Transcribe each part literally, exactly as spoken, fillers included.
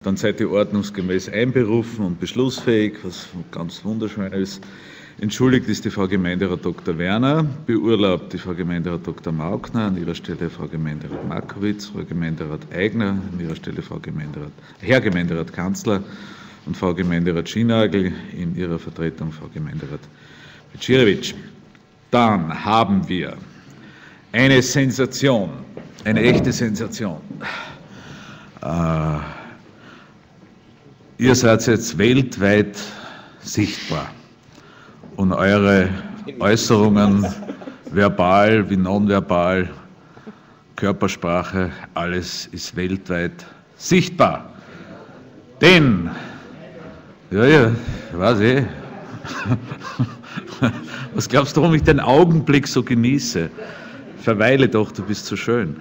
Dann seid ihr ordnungsgemäß einberufen und beschlussfähig, was ganz wunderschön ist. Entschuldigt ist die Frau Gemeinderat Doktor Werner, beurlaubt die Frau Gemeinderat Doktor Maugner, an ihrer Stelle Frau Gemeinderat Markowitz, Frau Gemeinderat Eigner, an ihrer Stelle Frau Gemeinderat, Herr Gemeinderat Kanzler und Frau Gemeinderat Schienagel, in ihrer Vertretung Frau Gemeinderat Becirewitsch. Dann haben wir eine Sensation, eine echte Sensation. Äh, ihr seid jetzt weltweit sichtbar und eure Äußerungen, verbal wie nonverbal, Körpersprache, alles ist weltweit sichtbar. Denn, ja, ja, ich weiß eh, was glaubst du, warum ich den Augenblick so genieße? Verweile doch, du bist so schön.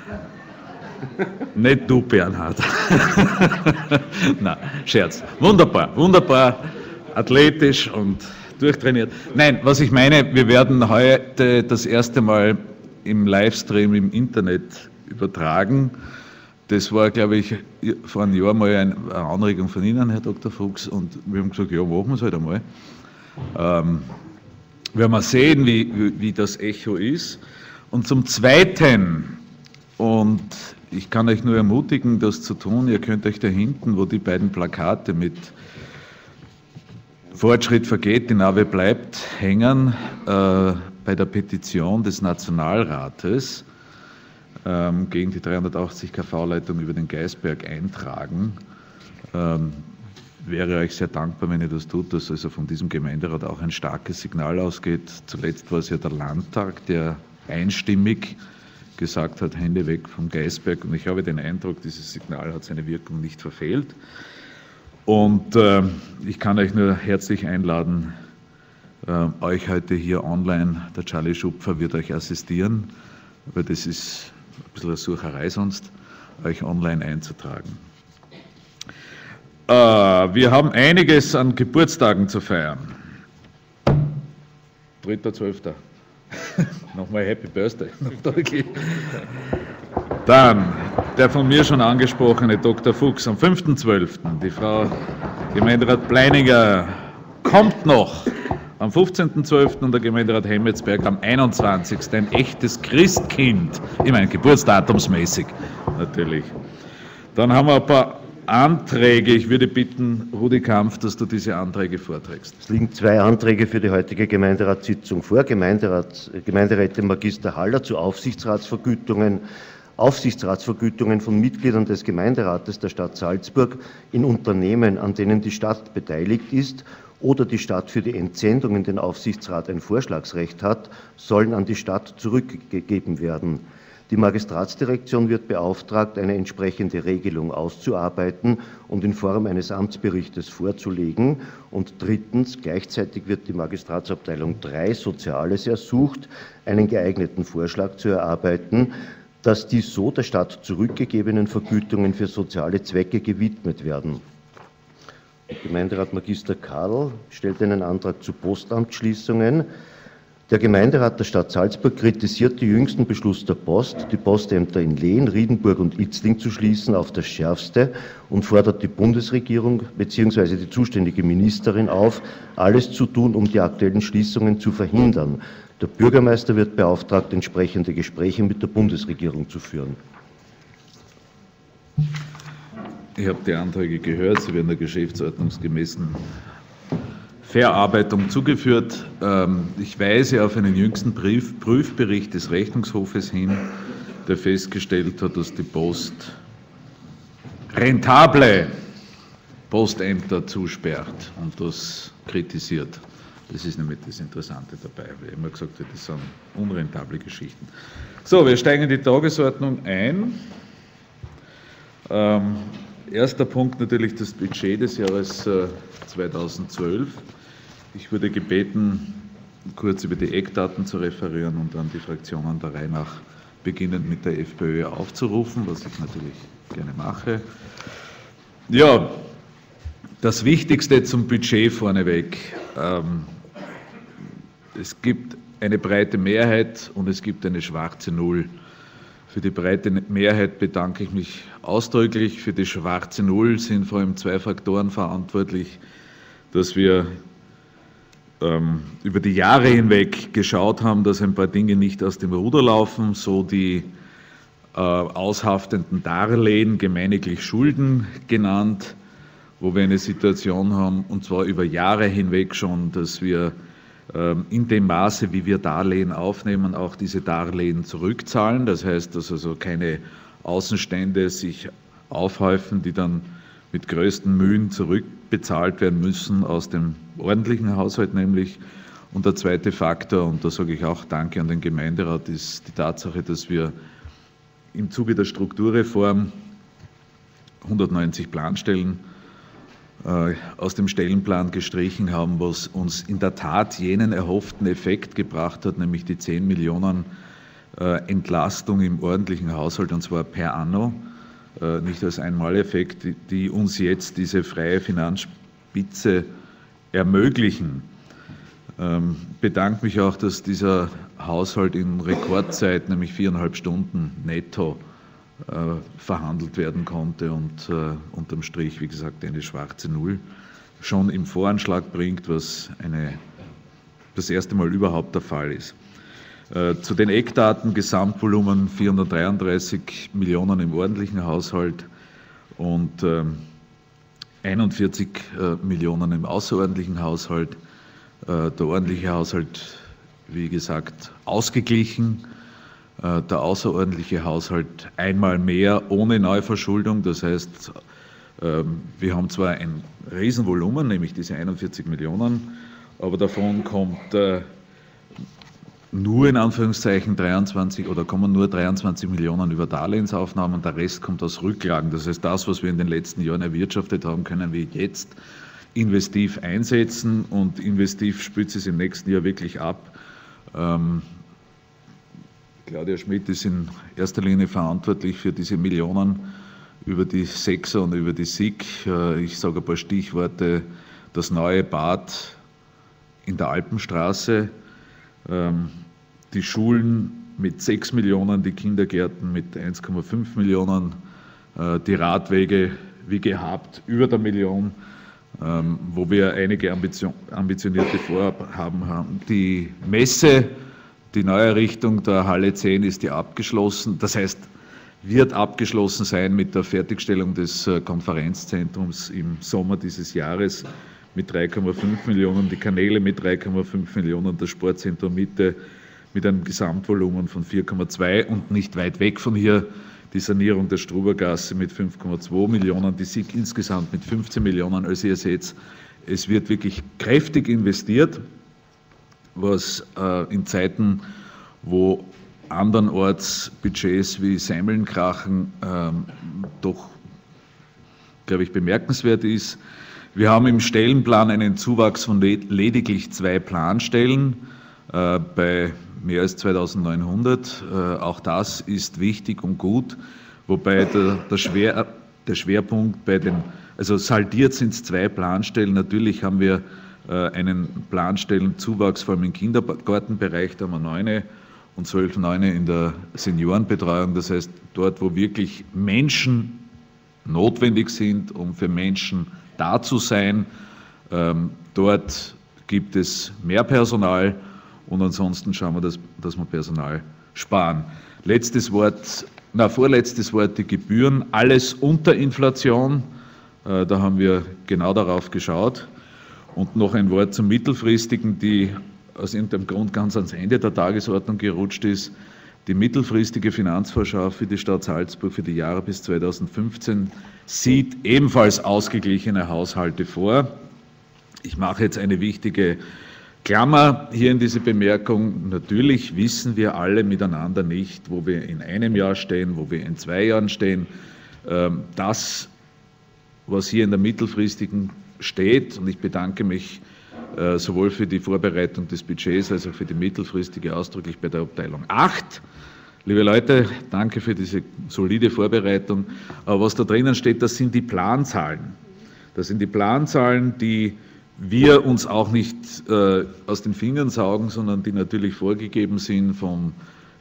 Nicht du, Bernhard. Nein, Scherz. Wunderbar, wunderbar, athletisch und durchtrainiert. Nein, was ich meine, wir werden heute das erste Mal im Livestream im Internet übertragen. Das war, glaube ich, vor einem Jahr mal eine Anregung von Ihnen, Herr Doktor Fuchs, und wir haben gesagt, ja, machen wir es halt einmal. Ähm, werden wir sehen, wie, wie, wie das Echo ist. Und zum Zweiten, und ich kann euch nur ermutigen, das zu tun, ihr könnt euch da hinten, wo die beiden Plakate mit Fortschritt vergeht, die Narbe bleibt, hängen, äh, bei der Petition des Nationalrates ähm, gegen die dreihundertachtzig kV-Leitung über den Geisberg eintragen. Ähm, wäre euch sehr dankbar, wenn ihr das tut, dass also von diesem Gemeinderat auch ein starkes Signal ausgeht. Zuletzt war es ja der Landtag, der einstimmig gesagt hat, Hände weg vom Geisberg, und ich habe den Eindruck, dieses Signal hat seine Wirkung nicht verfehlt. Und äh, ich kann euch nur herzlich einladen, äh, euch heute hier online, der Charlie Schupfer wird euch assistieren, aber das ist ein bisschen eine Sucherei sonst, euch online einzutragen. Äh, wir haben einiges an Geburtstagen zu feiern. dritter zwölfter Nochmal Happy Birthday. Dann der von mir schon angesprochene Doktor Fuchs am fünften zwölften Die Frau Gemeinderat Pleininger kommt noch am fünfzehnten zwölften und der Gemeinderat Hemmetsberg am einundzwanzigsten Ein echtes Christkind, ich meine geburtsdatumsmäßig natürlich. Dann haben wir ein paar Anträge. Ich würde bitten, Rudi Kampf, dass du diese Anträge vorträgst. Es liegen zwei Anträge für die heutige Gemeinderatssitzung vor. Gemeinderat, Gemeinderätin Magister Haller zu Aufsichtsratsvergütungen, Aufsichtsratsvergütungen von Mitgliedern des Gemeinderates der Stadt Salzburg in Unternehmen, an denen die Stadt beteiligt ist oder die Stadt für die Entsendung in den Aufsichtsrat ein Vorschlagsrecht hat, sollen an die Stadt zurückgegeben werden. Die Magistratsdirektion wird beauftragt, eine entsprechende Regelung auszuarbeiten und in Form eines Amtsberichtes vorzulegen. Und drittens, gleichzeitig wird die Magistratsabteilung drei Soziales ersucht, einen geeigneten Vorschlag zu erarbeiten, dass die so der Stadt zurückgegebenen Vergütungen für soziale Zwecke gewidmet werden. Der Gemeinderat Magister Kadl stellt einen Antrag zu Postamtsschließungen. Der Gemeinderat der Stadt Salzburg kritisiert den jüngsten Beschluss der Post, die Postämter in Lehn, Riedenburg und Itzling zu schließen, auf das Schärfste und fordert die Bundesregierung bzw. die zuständige Ministerin auf, alles zu tun, um die aktuellen Schließungen zu verhindern. Der Bürgermeister wird beauftragt, entsprechende Gespräche mit der Bundesregierung zu führen. Ich habe die Anträge gehört, sie werden der geschäftsordnungsgemäßen Verarbeitung zugeführt. Ich weise auf einen jüngsten Brief, Prüfbericht des Rechnungshofes hin, der festgestellt hat, dass die Post rentable Postämter zusperrt und das kritisiert. Das ist nämlich das Interessante dabei, weil immer gesagt wird, das sind unrentable Geschichten. So, wir steigen in die Tagesordnung ein. Ähm, erster Punkt natürlich das Budget des Jahres äh, zweitausendzwölf. Ich wurde gebeten, kurz über die Eckdaten zu referieren und dann die Fraktionen der Reihe nach beginnend mit der FPÖ aufzurufen, was ich natürlich gerne mache. Ja, das Wichtigste zum Budget vorneweg. Ähm, es gibt eine breite Mehrheit und es gibt eine schwarze Null Für die breite Mehrheit bedanke ich mich ausdrücklich. Für die schwarze Null sind vor allem zwei Faktoren verantwortlich, dass wir ähm, über die Jahre hinweg geschaut haben, dass ein paar Dinge nicht aus dem Ruder laufen, so die äh, aushaftenden Darlehen, gemeiniglich Schulden genannt, wo wir eine Situation haben, und zwar über Jahre hinweg schon, dass wir in dem Maße, wie wir Darlehen aufnehmen, auch diese Darlehen zurückzahlen. Das heißt, dass also keine Außenstände sich aufhäufen, die dann mit größten Mühen zurückbezahlt werden müssen aus dem ordentlichen Haushalt nämlich. Und der zweite Faktor, und da sage ich auch Danke an den Gemeinderat, ist die Tatsache, dass wir im Zuge der Strukturreform hundertneunzig Planstellen aus dem Stellenplan gestrichen haben, was uns in der Tat jenen erhofften Effekt gebracht hat, nämlich die zehn Millionen Entlastung im ordentlichen Haushalt, und zwar per anno, nicht als Einmaleffekt, die uns jetzt diese freie Finanzspitze ermöglichen. Ich bedanke mich auch, dass dieser Haushalt in Rekordzeit, nämlich viereinhalb Stunden netto, verhandelt werden konnte und äh, unterm Strich, wie gesagt, eine schwarze Null schon im Voranschlag bringt, was eine, das erste Mal überhaupt der Fall ist. Äh, zu den Eckdaten: Gesamtvolumen vierhundertdreiunddreißig Millionen im ordentlichen Haushalt und äh, einundvierzig äh, Millionen im außerordentlichen Haushalt. Äh, der ordentliche Haushalt, wie gesagt, ausgeglichen. Der außerordentliche Haushalt einmal mehr ohne Neuverschuldung. Das heißt, wir haben zwar ein Riesenvolumen, nämlich diese einundvierzig Millionen, aber davon kommt nur in Anführungszeichen dreiundzwanzig oder kommen nur dreiundzwanzig Millionen über Darlehensaufnahmen und der Rest kommt aus Rücklagen. Das heißt, das, was wir in den letzten Jahren erwirtschaftet haben, können wir jetzt investiv einsetzen, und investiv spült es im nächsten Jahr wirklich ab. Claudia Schmidt ist in erster Linie verantwortlich für diese Millionen über die Sechser und über die S I G. Ich sage ein paar Stichworte: das neue Bad in der Alpenstraße, die Schulen mit sechs Millionen, die Kindergärten mit eins Komma fünf Millionen, die Radwege wie gehabt über der Million, wo wir einige ambitionierte Vorhaben haben. Die Messe, die Neuerrichtung der Halle zehn ist ja abgeschlossen, das heißt, wird abgeschlossen sein mit der Fertigstellung des Konferenzzentrums im Sommer dieses Jahres mit drei Komma fünf Millionen, die Kanäle mit drei Komma fünf Millionen, das Sportzentrum Mitte mit einem Gesamtvolumen von vier Komma zwei und nicht weit weg von hier die Sanierung der Strubergasse mit fünf Komma zwei Millionen, die S I G insgesamt mit fünfzehn Millionen. Also ihr seht, es wird wirklich kräftig investiert, was äh, in Zeiten, wo andernorts Budgets wie Semmeln krachen, ähm, doch, glaube ich, bemerkenswert ist. Wir haben im Stellenplan einen Zuwachs von lediglich zwei Planstellen äh, bei mehr als zweitausendneunhundert. Äh, auch das ist wichtig und gut, wobei der, der, Schwer, der Schwerpunkt bei den, also saldiert sind es zwei Planstellen. Natürlich haben wir einen Planstellenzuwachs, vor allem im Kindergartenbereich, da haben wir neune und zwölf neune in der Seniorenbetreuung. Das heißt, dort, wo wirklich Menschen notwendig sind, um für Menschen da zu sein, ähm, dort gibt es mehr Personal, und ansonsten schauen wir, dass, dass wir Personal sparen. Letztes Wort, na, vorletztes Wort, die Gebühren, alles unter Inflation, äh, da haben wir genau darauf geschaut. Und noch ein Wort zum Mittelfristigen, die aus irgendeinem Grund ganz ans Ende der Tagesordnung gerutscht ist. Die mittelfristige Finanzvorschau für die Stadt Salzburg für die Jahre bis zweitausendfünfzehn sieht ebenfalls ausgeglichene Haushalte vor. Ich mache jetzt eine wichtige Klammer hier in diese Bemerkung. Natürlich wissen wir alle miteinander nicht, wo wir in einem Jahr stehen, wo wir in zwei Jahren stehen. Das, was hier in der mittelfristigen steht, und ich bedanke mich äh, sowohl für die Vorbereitung des Budgets als auch für die mittelfristige ausdrücklich bei der Abteilung acht. Liebe Leute, danke für diese solide Vorbereitung. Aber was da drinnen steht, das sind die Planzahlen. Das sind die Planzahlen, die wir uns auch nicht äh, aus den Fingern saugen, sondern die natürlich vorgegeben sind vom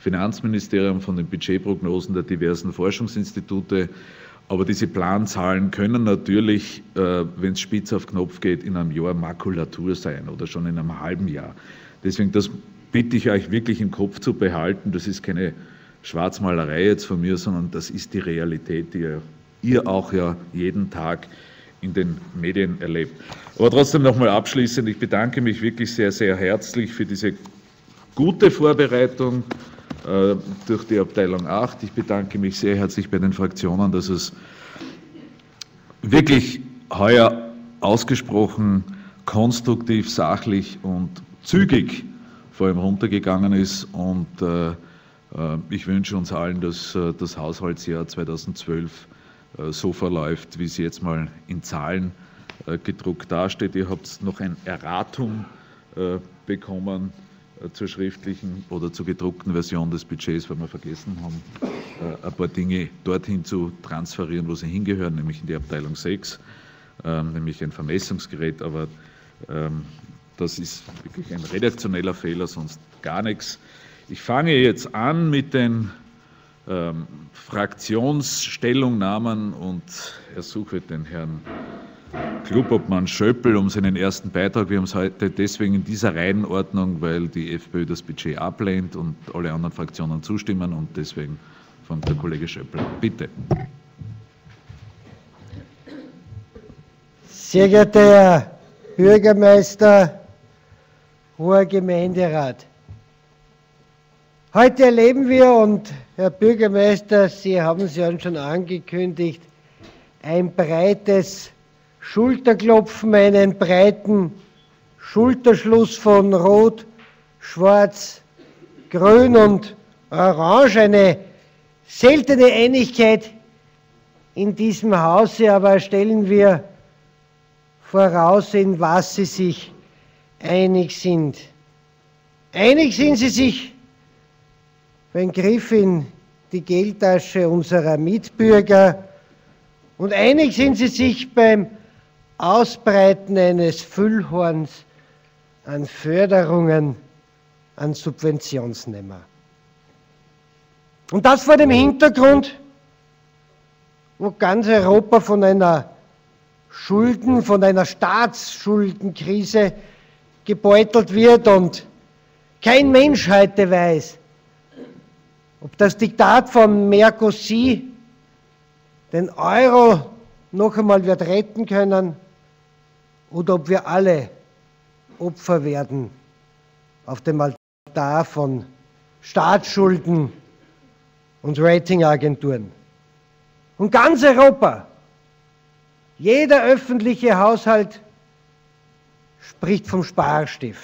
Finanzministerium, von den Budgetprognosen der diversen Forschungsinstitute. Aber diese Planzahlen können natürlich, äh, wenn es spitz auf Knopf geht, in einem Jahr Makulatur sein oder schon in einem halben Jahr. Deswegen, das bitte ich euch wirklich im Kopf zu behalten. Das ist keine Schwarzmalerei jetzt von mir, sondern das ist die Realität, die ihr, ihr auch ja jeden Tag in den Medien erlebt. Aber trotzdem nochmal abschließend, ich bedanke mich wirklich sehr, sehr herzlich für diese gute Vorbereitung äh, durch die Abteilung acht. Ich bedanke mich sehr herzlich bei den Fraktionen, dass es wirklich heuer ausgesprochen konstruktiv, sachlich und zügig vor allem runtergegangen ist. Und äh, ich wünsche uns allen, dass äh, das Haushaltsjahr zweitausendzwölf äh, so verläuft, wie es jetzt mal in Zahlen äh, gedruckt dasteht. Ihr habt noch ein Erratum äh, bekommen äh, zur schriftlichen oder zur gedruckten Version des Budgets, weil wir vergessen haben, äh, ein paar Dinge dorthin zu transferieren, wo sie hingehören, nämlich in die Abteilung sechs, äh, nämlich ein Vermessungsgerät, aber ähm, das ist wirklich ein redaktioneller Fehler, sonst gar nichts. Ich fange jetzt an mit den ähm, Fraktionsstellungnahmen und ersuche den Herrn Klubobmann Schöppel um seinen ersten Beitrag. Wir haben es heute deswegen in dieser Reihenordnung, weil die FPÖ das Budget ablehnt und alle anderen Fraktionen zustimmen, und deswegen fängt der Kollege Schöppel an. Bitte. Sehr geehrter Herr Bürgermeister, hoher Gemeinderat. Heute erleben wir, und Herr Bürgermeister, Sie haben es ja schon angekündigt, ein breites Schulterklopfen, einen breiten Schulterschluss von Rot, Schwarz, Grün und Orange, eine seltene Einigkeit in diesem Hause, aber stellen wir voraus, in was Sie sich einig sind. Einig sind Sie sich beim Griff in die Geldtasche unserer Mitbürger, und einig sind Sie sich beim Ausbreiten eines Füllhorns an Förderungen, an Subventionsnehmer. Und das vor dem Hintergrund, wo ganz Europa von einer Schulden, von einer Staatsschuldenkrise gebeutelt wird und kein Mensch heute weiß, ob das Diktat von Mercosur den Euro noch einmal wird retten können oder ob wir alle Opfer werden auf dem Altar von Staatsschulden und Ratingagenturen. Und ganz Europa, jeder öffentliche Haushalt spricht vom Sparstift.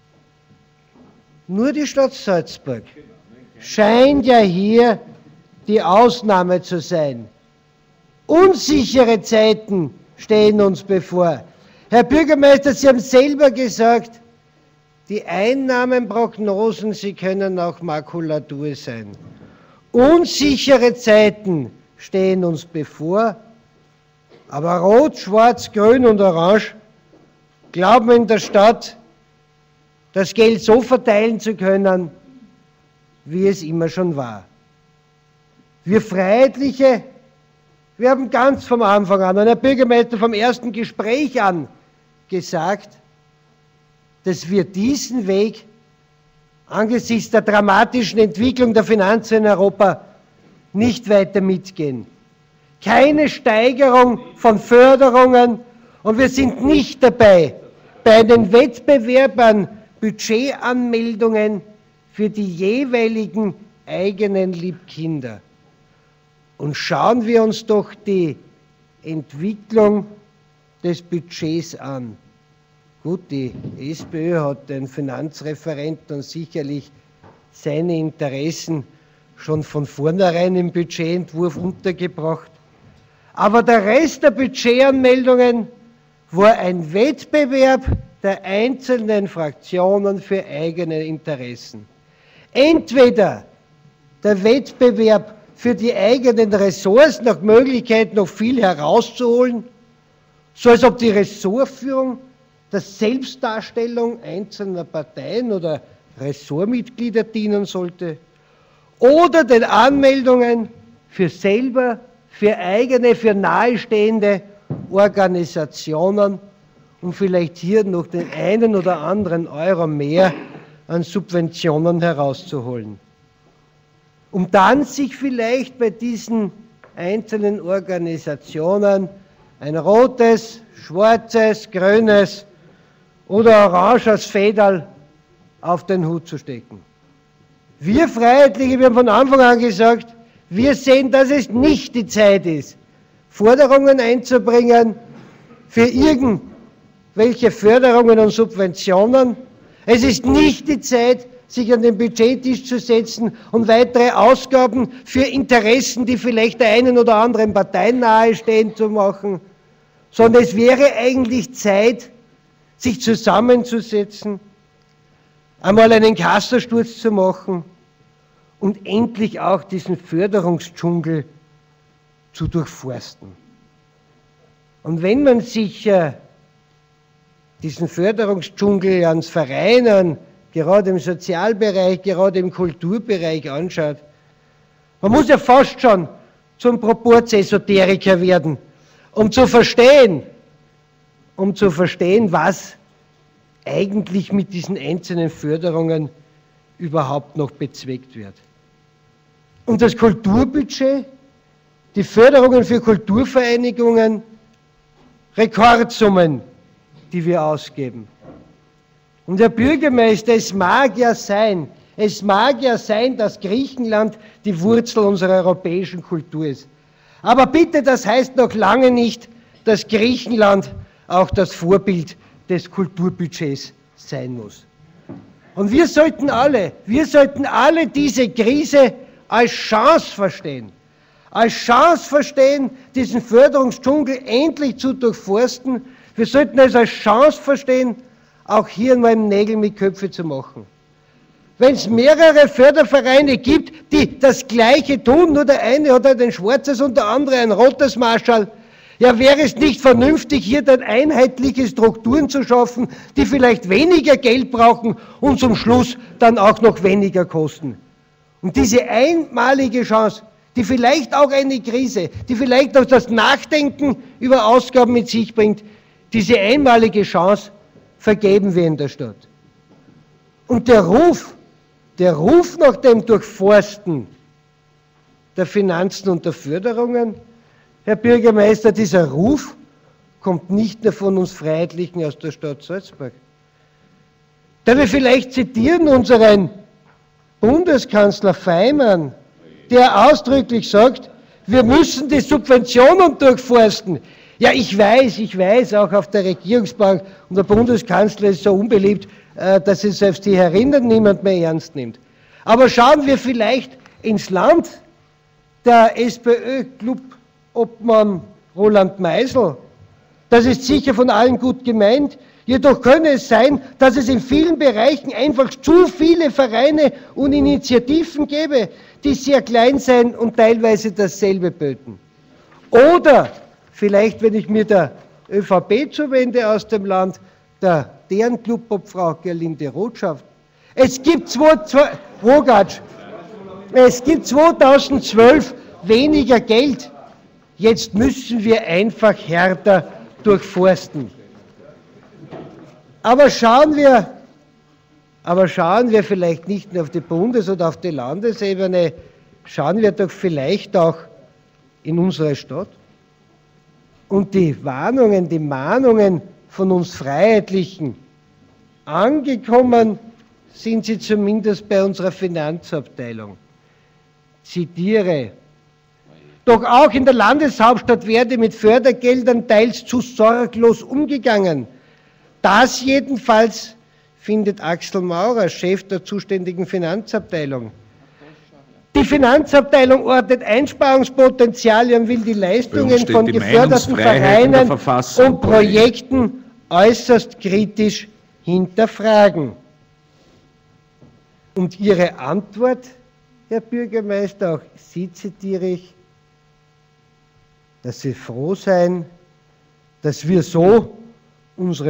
Nur die Stadt Salzburg scheint ja hier die Ausnahme zu sein. Unsichere Zeiten stehen uns bevor. Herr Bürgermeister, Sie haben selber gesagt, die Einnahmenprognosen, sie können auch Makulatur sein. Unsichere Zeiten stehen uns bevor, aber Rot, Schwarz, Grün und Orange glauben in der Stadt, das Geld so verteilen zu können, wie es immer schon war. Wir Freiheitliche, wir haben ganz vom Anfang an, und Herr Bürgermeister, vom ersten Gespräch an gesagt, dass wir diesen Weg angesichts der dramatischen Entwicklung der Finanzen in Europa nicht weiter mitgehen. Keine Steigerung von Förderungen, und wir sind nicht dabei, bei den Wettbewerb an Budgetanmeldungen für die jeweiligen eigenen Liebkinder. Und schauen wir uns doch die Entwicklung des Budgets an. Gut, die SPÖ hat den Finanzreferenten und sicherlich seine Interessen schon von vornherein im Budgetentwurf untergebracht. Aber der Rest der Budgetanmeldungen war ein Wettbewerb der einzelnen Fraktionen für eigene Interessen. Entweder der Wettbewerb für die eigenen Ressorts, nach Möglichkeit noch viel herauszuholen, so als ob die Ressortführung der Selbstdarstellung einzelner Parteien oder Ressortmitglieder dienen sollte, oder den Anmeldungen für selber, für eigene, für nahestehende Organisationen, um vielleicht hier noch den einen oder anderen Euro mehr an Subventionen herauszuholen. Um dann sich vielleicht bei diesen einzelnen Organisationen ein rotes, schwarzes, grünes oder oranges Federl auf den Hut zu stecken. Wir Freiheitliche, wir haben von Anfang an gesagt, wir sehen, dass es nicht die Zeit ist, Forderungen einzubringen für irgendwelche Förderungen und Subventionen. Es ist nicht die Zeit, sich an den Budgettisch zu setzen und weitere Ausgaben für Interessen, die vielleicht der einen oder anderen Partei nahestehen, zu machen, sondern es wäre eigentlich Zeit, sich zusammenzusetzen, einmal einen Kassensturz zu machen und endlich auch diesen Förderungsdschungel zu durchforsten. Und wenn man sich äh, diesen Förderungsdschungel ans Vereinen, gerade im Sozialbereich, gerade im Kulturbereich anschaut, man muss ja fast schon zum Proporzesoteriker werden, um zu verstehen, um zu verstehen, was eigentlich mit diesen einzelnen Förderungen überhaupt noch bezweckt wird. Und das Kulturbudget, die Förderungen für Kulturvereinigungen, Rekordsummen, die wir ausgeben. Und Herr Bürgermeister, es mag ja sein, es mag ja sein, dass Griechenland die Wurzel unserer europäischen Kultur ist. Aber bitte, das heißt noch lange nicht, dass Griechenland auch das Vorbild des Kulturbudgets sein muss. Und wir sollten alle, wir sollten alle diese Krise als Chance verstehen. Als Chance verstehen, diesen Förderungsdschungel endlich zu durchforsten. Wir sollten es als Chance verstehen, auch hier mal Nägel mit Köpfe zu machen. Wenn es mehrere Fördervereine gibt, die das Gleiche tun, nur der eine hat halt ein schwarzes und der andere ein rotes Marschall, ja, wäre es nicht vernünftig, hier dann einheitliche Strukturen zu schaffen, die vielleicht weniger Geld brauchen und zum Schluss dann auch noch weniger kosten. Und diese einmalige Chance, die vielleicht auch eine Krise, die vielleicht auch das Nachdenken über Ausgaben mit sich bringt, diese einmalige Chance vergeben wir in der Stadt. Und der Ruf, der Ruf nach dem Durchforsten der Finanzen und der Förderungen, Herr Bürgermeister, dieser Ruf kommt nicht nur von uns Freiheitlichen aus der Stadt Salzburg. Darf ich vielleicht zitieren unseren Bundeskanzler Faymann, der ausdrücklich sagt, wir müssen die Subventionen durchforsten. Ja, ich weiß, ich weiß, auch auf der Regierungsbank, und der Bundeskanzler ist so unbeliebt, dass es selbst die Herrinnen niemand mehr ernst nimmt. Aber schauen wir vielleicht ins Land. Der SPÖ-Clubobmann Roland Meisel, das ist sicher von allen gut gemeint, jedoch könne es sein, dass es in vielen Bereichen einfach zu viele Vereine und Initiativen gäbe, die sehr klein seien und teilweise dasselbe böten. Oder vielleicht, wenn ich mir der ÖVP zuwende aus dem Land, der deren Clubobfrau Gerlinde Rothschaft. Es gibt, zwei, zwei, Rogatsch, es gibt zweitausendzwölf weniger Geld. Jetzt müssen wir einfach härter durchforsten. Aber schauen wir, aber schauen wir vielleicht nicht nur auf die Bundes- oder auf die Landesebene, schauen wir doch vielleicht auch in unsere Stadt. Und die Warnungen, die Mahnungen von uns Freiheitlichen, angekommen sind sie zumindest bei unserer Finanzabteilung. Zitiere: Doch auch in der Landeshauptstadt werde mit Fördergeldern teils zu sorglos umgegangen. Das jedenfalls findet Axel Maurer, Chef der zuständigen Finanzabteilung. Die Finanzabteilung ordnet Einsparungspotenziale und will die Leistungen von geförderten Vereinen und Projekten äußerst kritisch hinterfragen. Und Ihre Antwort, Herr Bürgermeister, auch Sie zitiere ich, dass Sie froh seien, dass wir so unsere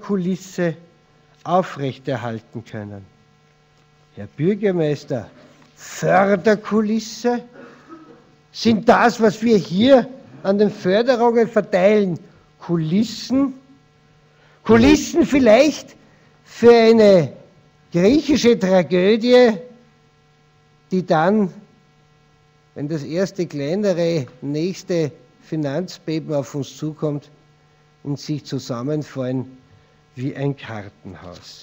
Förderkulisse aufrechterhalten können. Herr Bürgermeister, Förderkulisse? Sind das, was wir hier an den Förderungen verteilen, Kulissen? Kulissen vielleicht für eine griechische Tragödie, die dann, wenn das erste kleinere nächste Finanzbeben auf uns zukommt, in sich zusammenfallen wie ein Kartenhaus.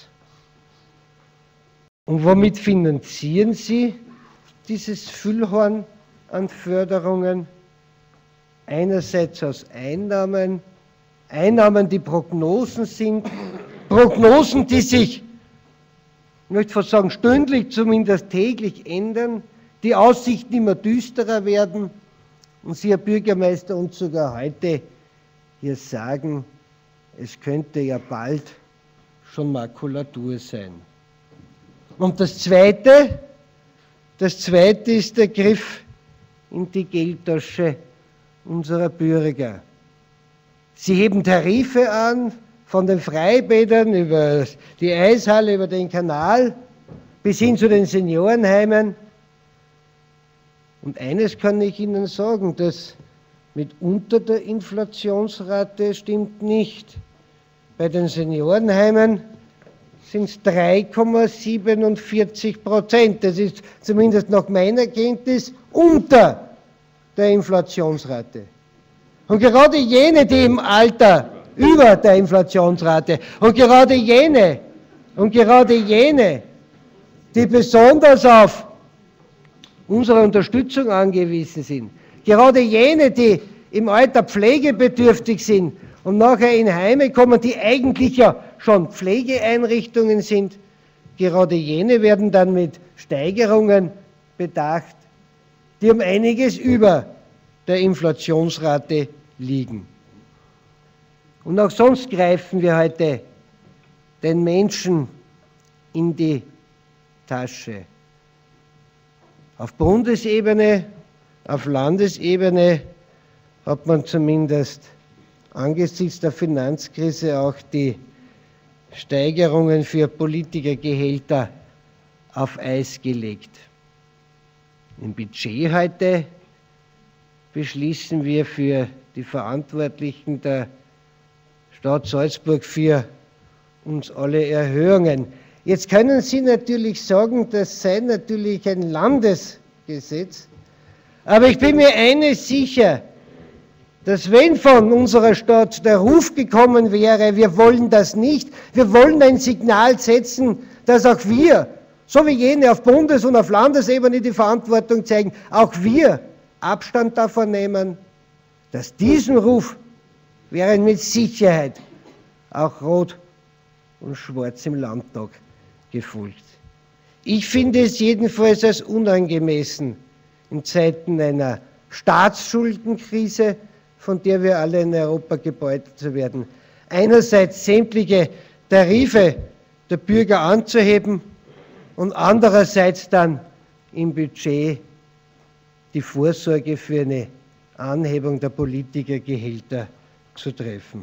Und womit finanzieren Sie dieses Füllhorn an Förderungen? Einerseits aus Einnahmen, Einnahmen, die Prognosen sind, Prognosen, die sich, ich möchte fast sagen, stündlich, zumindest täglich ändern, die Aussichten immer düsterer werden und Sie, Herr Bürgermeister, uns sogar heute hier sagen, es könnte ja bald schon Makulatur sein. Und das Zweite, das Zweite ist der Griff in die Geldtasche unserer Bürger. Sie heben Tarife an, von den Freibädern über die Eishalle, über den Kanal bis hin zu den Seniorenheimen. Und eines kann ich Ihnen sagen, das mitunter der Inflationsrate stimmt nicht. Bei den Seniorenheimen sind es drei Komma siebenundvierzig Prozent. Das ist zumindest nach meiner Kenntnis unter der Inflationsrate. Und gerade jene, die im Alter über der Inflationsrate und gerade jene, und gerade jene, die besonders auf unsere Unterstützung angewiesen sind, gerade jene, die im Alter pflegebedürftig sind und nachher in Heime kommen, die eigentlich ja schon Pflegeeinrichtungen sind, gerade jene werden dann mit Steigerungen bedacht, die um einiges über der Inflationsrate liegen. Und auch sonst greifen wir heute den Menschen in die Tasche. Auf Bundesebene, auf Landesebene hat man zumindest angesichts der Finanzkrise auch die Steigerungen für Politikergehälter auf Eis gelegt. Im Budget heute beschließen wir für die Verantwortlichen der Stadt Salzburg für uns alle Erhöhungen. Jetzt können Sie natürlich sagen, das sei natürlich ein Landesgesetz, aber ich bin mir eines sicher, dass wenn von unserer Stadt der Ruf gekommen wäre, wir wollen das nicht, wir wollen ein Signal setzen, dass auch wir, so wie jene auf Bundes- und auf Landesebene die Verantwortung zeigen, auch wir Abstand davon nehmen, dass diesem Ruf wären mit Sicherheit auch Rot und Schwarz im Landtag gefolgt. Ich finde es jedenfalls als unangemessen in Zeiten einer Staatsschuldenkrise, von der wir alle in Europa gebeutelt werden, einerseits sämtliche Tarife der Bürger anzuheben und andererseits dann im Budget die Vorsorge für eine Anhebung der Politikergehälter zu treffen.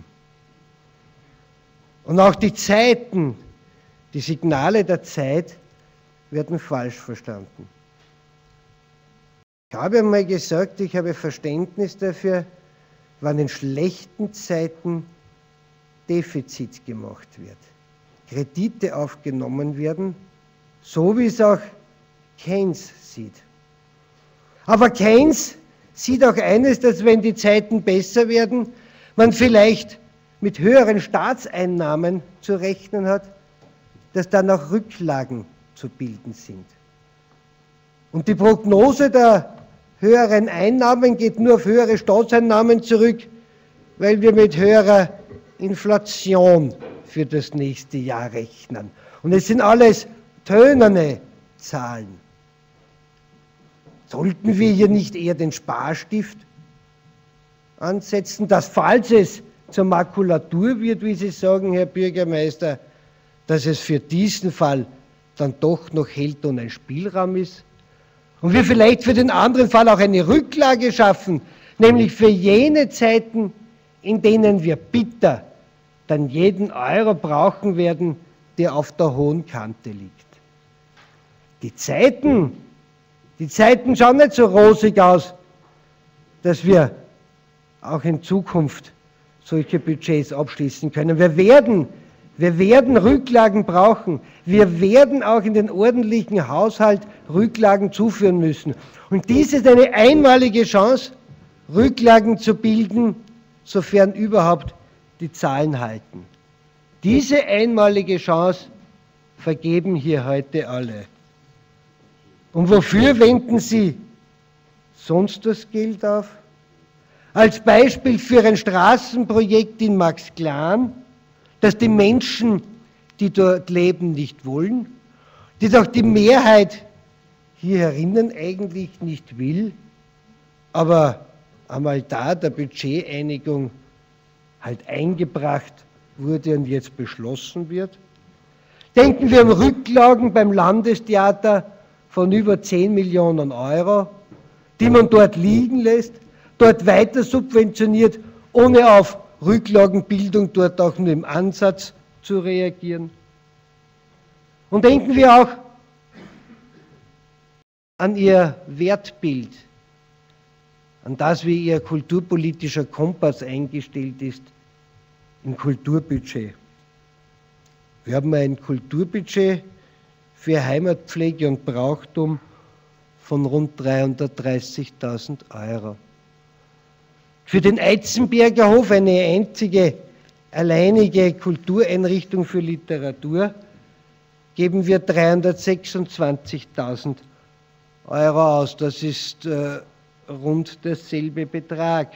Und auch die Zeiten, die Signale der Zeit werden falsch verstanden. Ich habe einmal gesagt, ich habe Verständnis dafür, wann in schlechten Zeiten Defizit gemacht wird, Kredite aufgenommen werden, so wie es auch Keynes sieht. Aber Keynes sieht auch eines, dass wenn die Zeiten besser werden, man vielleicht mit höheren Staatseinnahmen zu rechnen hat, dass dann auch Rücklagen zu bilden sind. Und die Prognose der höheren Einnahmen geht nur auf höhere Staatseinnahmen zurück, weil wir mit höherer Inflation für das nächste Jahr rechnen. Und es sind alles tönerne Zahlen. Sollten wir hier nicht eher den Sparstift ansetzen, dass, falls es zur Makulatur wird, wie Sie sagen, Herr Bürgermeister, dass es für diesen Fall dann doch noch hält und ein Spielraum ist? Und wir vielleicht für den anderen Fall auch eine Rücklage schaffen, nämlich für jene Zeiten, in denen wir bitter dann jeden Euro brauchen werden, der auf der hohen Kante liegt. Die Zeiten, Die Zeiten schauen nicht so rosig aus, dass wir auch in Zukunft solche Budgets abschließen können. Wir werden, wir werden Rücklagen brauchen. Wir werden auch in den ordentlichen Haushalt Rücklagen zuführen müssen. Und dies ist eine einmalige Chance, Rücklagen zu bilden, sofern überhaupt die Zahlen halten. Diese einmalige Chance vergeben hier heute alle. Und wofür wenden Sie sonst das Geld auf? Als Beispiel für ein Straßenprojekt in Maxglan, das die Menschen, die dort leben, nicht wollen, das auch die Mehrheit hier herinnen eigentlich nicht will, aber einmal da der Budgeteinigung halt eingebracht wurde und jetzt beschlossen wird. Denken wir an Rücklagen beim Landestheater von über zehn Millionen Euro, die man dort liegen lässt, dort weiter subventioniert, ohne auf Rücklagenbildung dort auch nur im Ansatz zu reagieren. Und denken wir auch an Ihr Wertbild, an das, wie Ihr kulturpolitischer Kompass eingestellt ist im Kulturbudget. Wir haben ein Kulturbudget für Heimatpflege und Brauchtum von rund dreihundertdreißigtausend Euro. Für den Eizenberger Hof, eine einzige, alleinige Kultureinrichtung für Literatur, geben wir dreihundertsechsundzwanzigtausend Euro aus. Das ist äh, rund derselbe Betrag.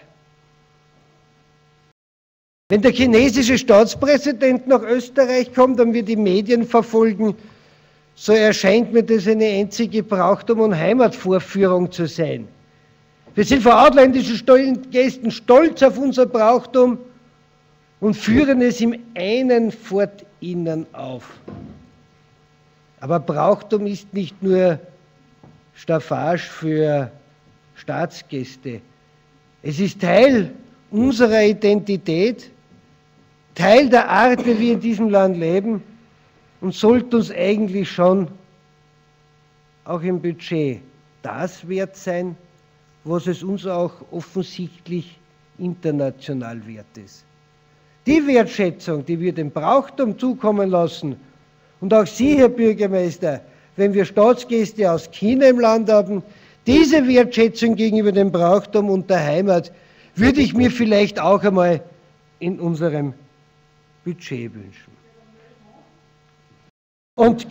Wenn der chinesische Staatspräsident nach Österreich kommt und wir die Medien verfolgen, so erscheint mir das eine einzige Brauchtum- und Heimatvorführung zu sein. Wir sind vor ausländischen Gästen stolz auf unser Brauchtum und führen es im einen fort ihnen auf. Aber Brauchtum ist nicht nur Staffage für Staatsgäste. Es ist Teil unserer Identität, Teil der Art, wie wir in diesem Land leben und sollte uns eigentlich schon auch im Budget das wert sein, was es uns auch offensichtlich international wert ist. Die Wertschätzung, die wir dem Brauchtum zukommen lassen, und auch Sie, Herr Bürgermeister, wenn wir Staatsgäste aus China im Land haben, diese Wertschätzung gegenüber dem Brauchtum und der Heimat würde ich mir vielleicht auch einmal in unserem Budget wünschen. Und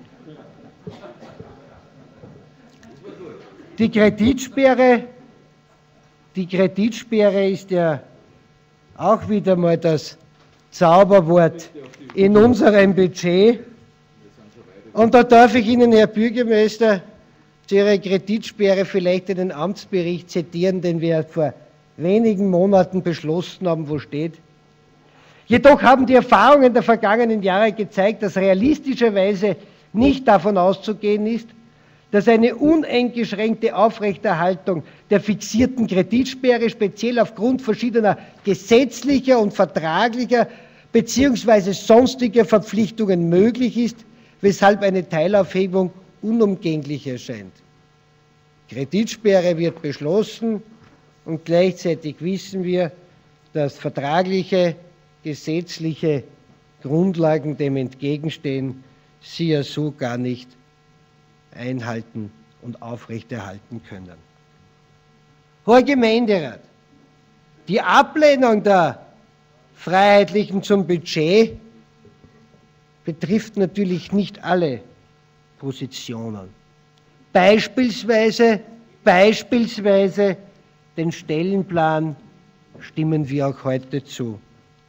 die Kreditsperre, die Kreditsperre ist ja auch wieder mal das Zauberwort in unserem Budget. Und da darf ich Ihnen, Herr Bürgermeister, zu Ihrer Kreditsperre vielleicht einen Amtsbericht zitieren, den wir vor wenigen Monaten beschlossen haben, wo steht: Jedoch haben die Erfahrungen der vergangenen Jahre gezeigt, dass realistischerweise nicht davon auszugehen ist, dass eine uneingeschränkte Aufrechterhaltung der fixierten Kreditsperre speziell aufgrund verschiedener gesetzlicher und vertraglicher bzw. sonstiger Verpflichtungen möglich ist, weshalb eine Teilaufhebung unumgänglich erscheint. Kreditsperre wird beschlossen und gleichzeitig wissen wir, dass vertragliche, gesetzliche Grundlagen dem entgegenstehen, sie ja so gar nicht einhalten und aufrechterhalten können. Hoher Gemeinderat, die Ablehnung der Freiheitlichen zum Budget betrifft natürlich nicht alle Positionen. Beispielsweise, beispielsweise den Stellenplan stimmen wir auch heute zu.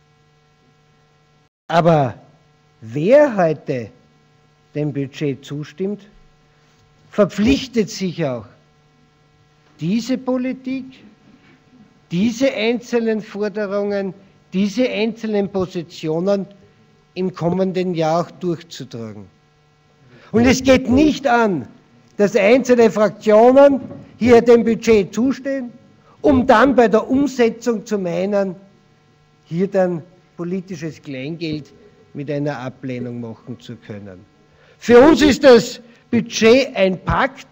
Aber wer heute dem Budget zustimmt, verpflichtet sich auch, diese Politik, diese einzelnen Forderungen, diese einzelnen Positionen im kommenden Jahr auch durchzutragen. Und es geht nicht an, dass einzelne Fraktionen hier dem Budget zustimmen, um dann bei der Umsetzung zu meinen, hier dann politisches Kleingeld mit einer Ablehnung machen zu können. Für uns ist das Budget ein Pakt,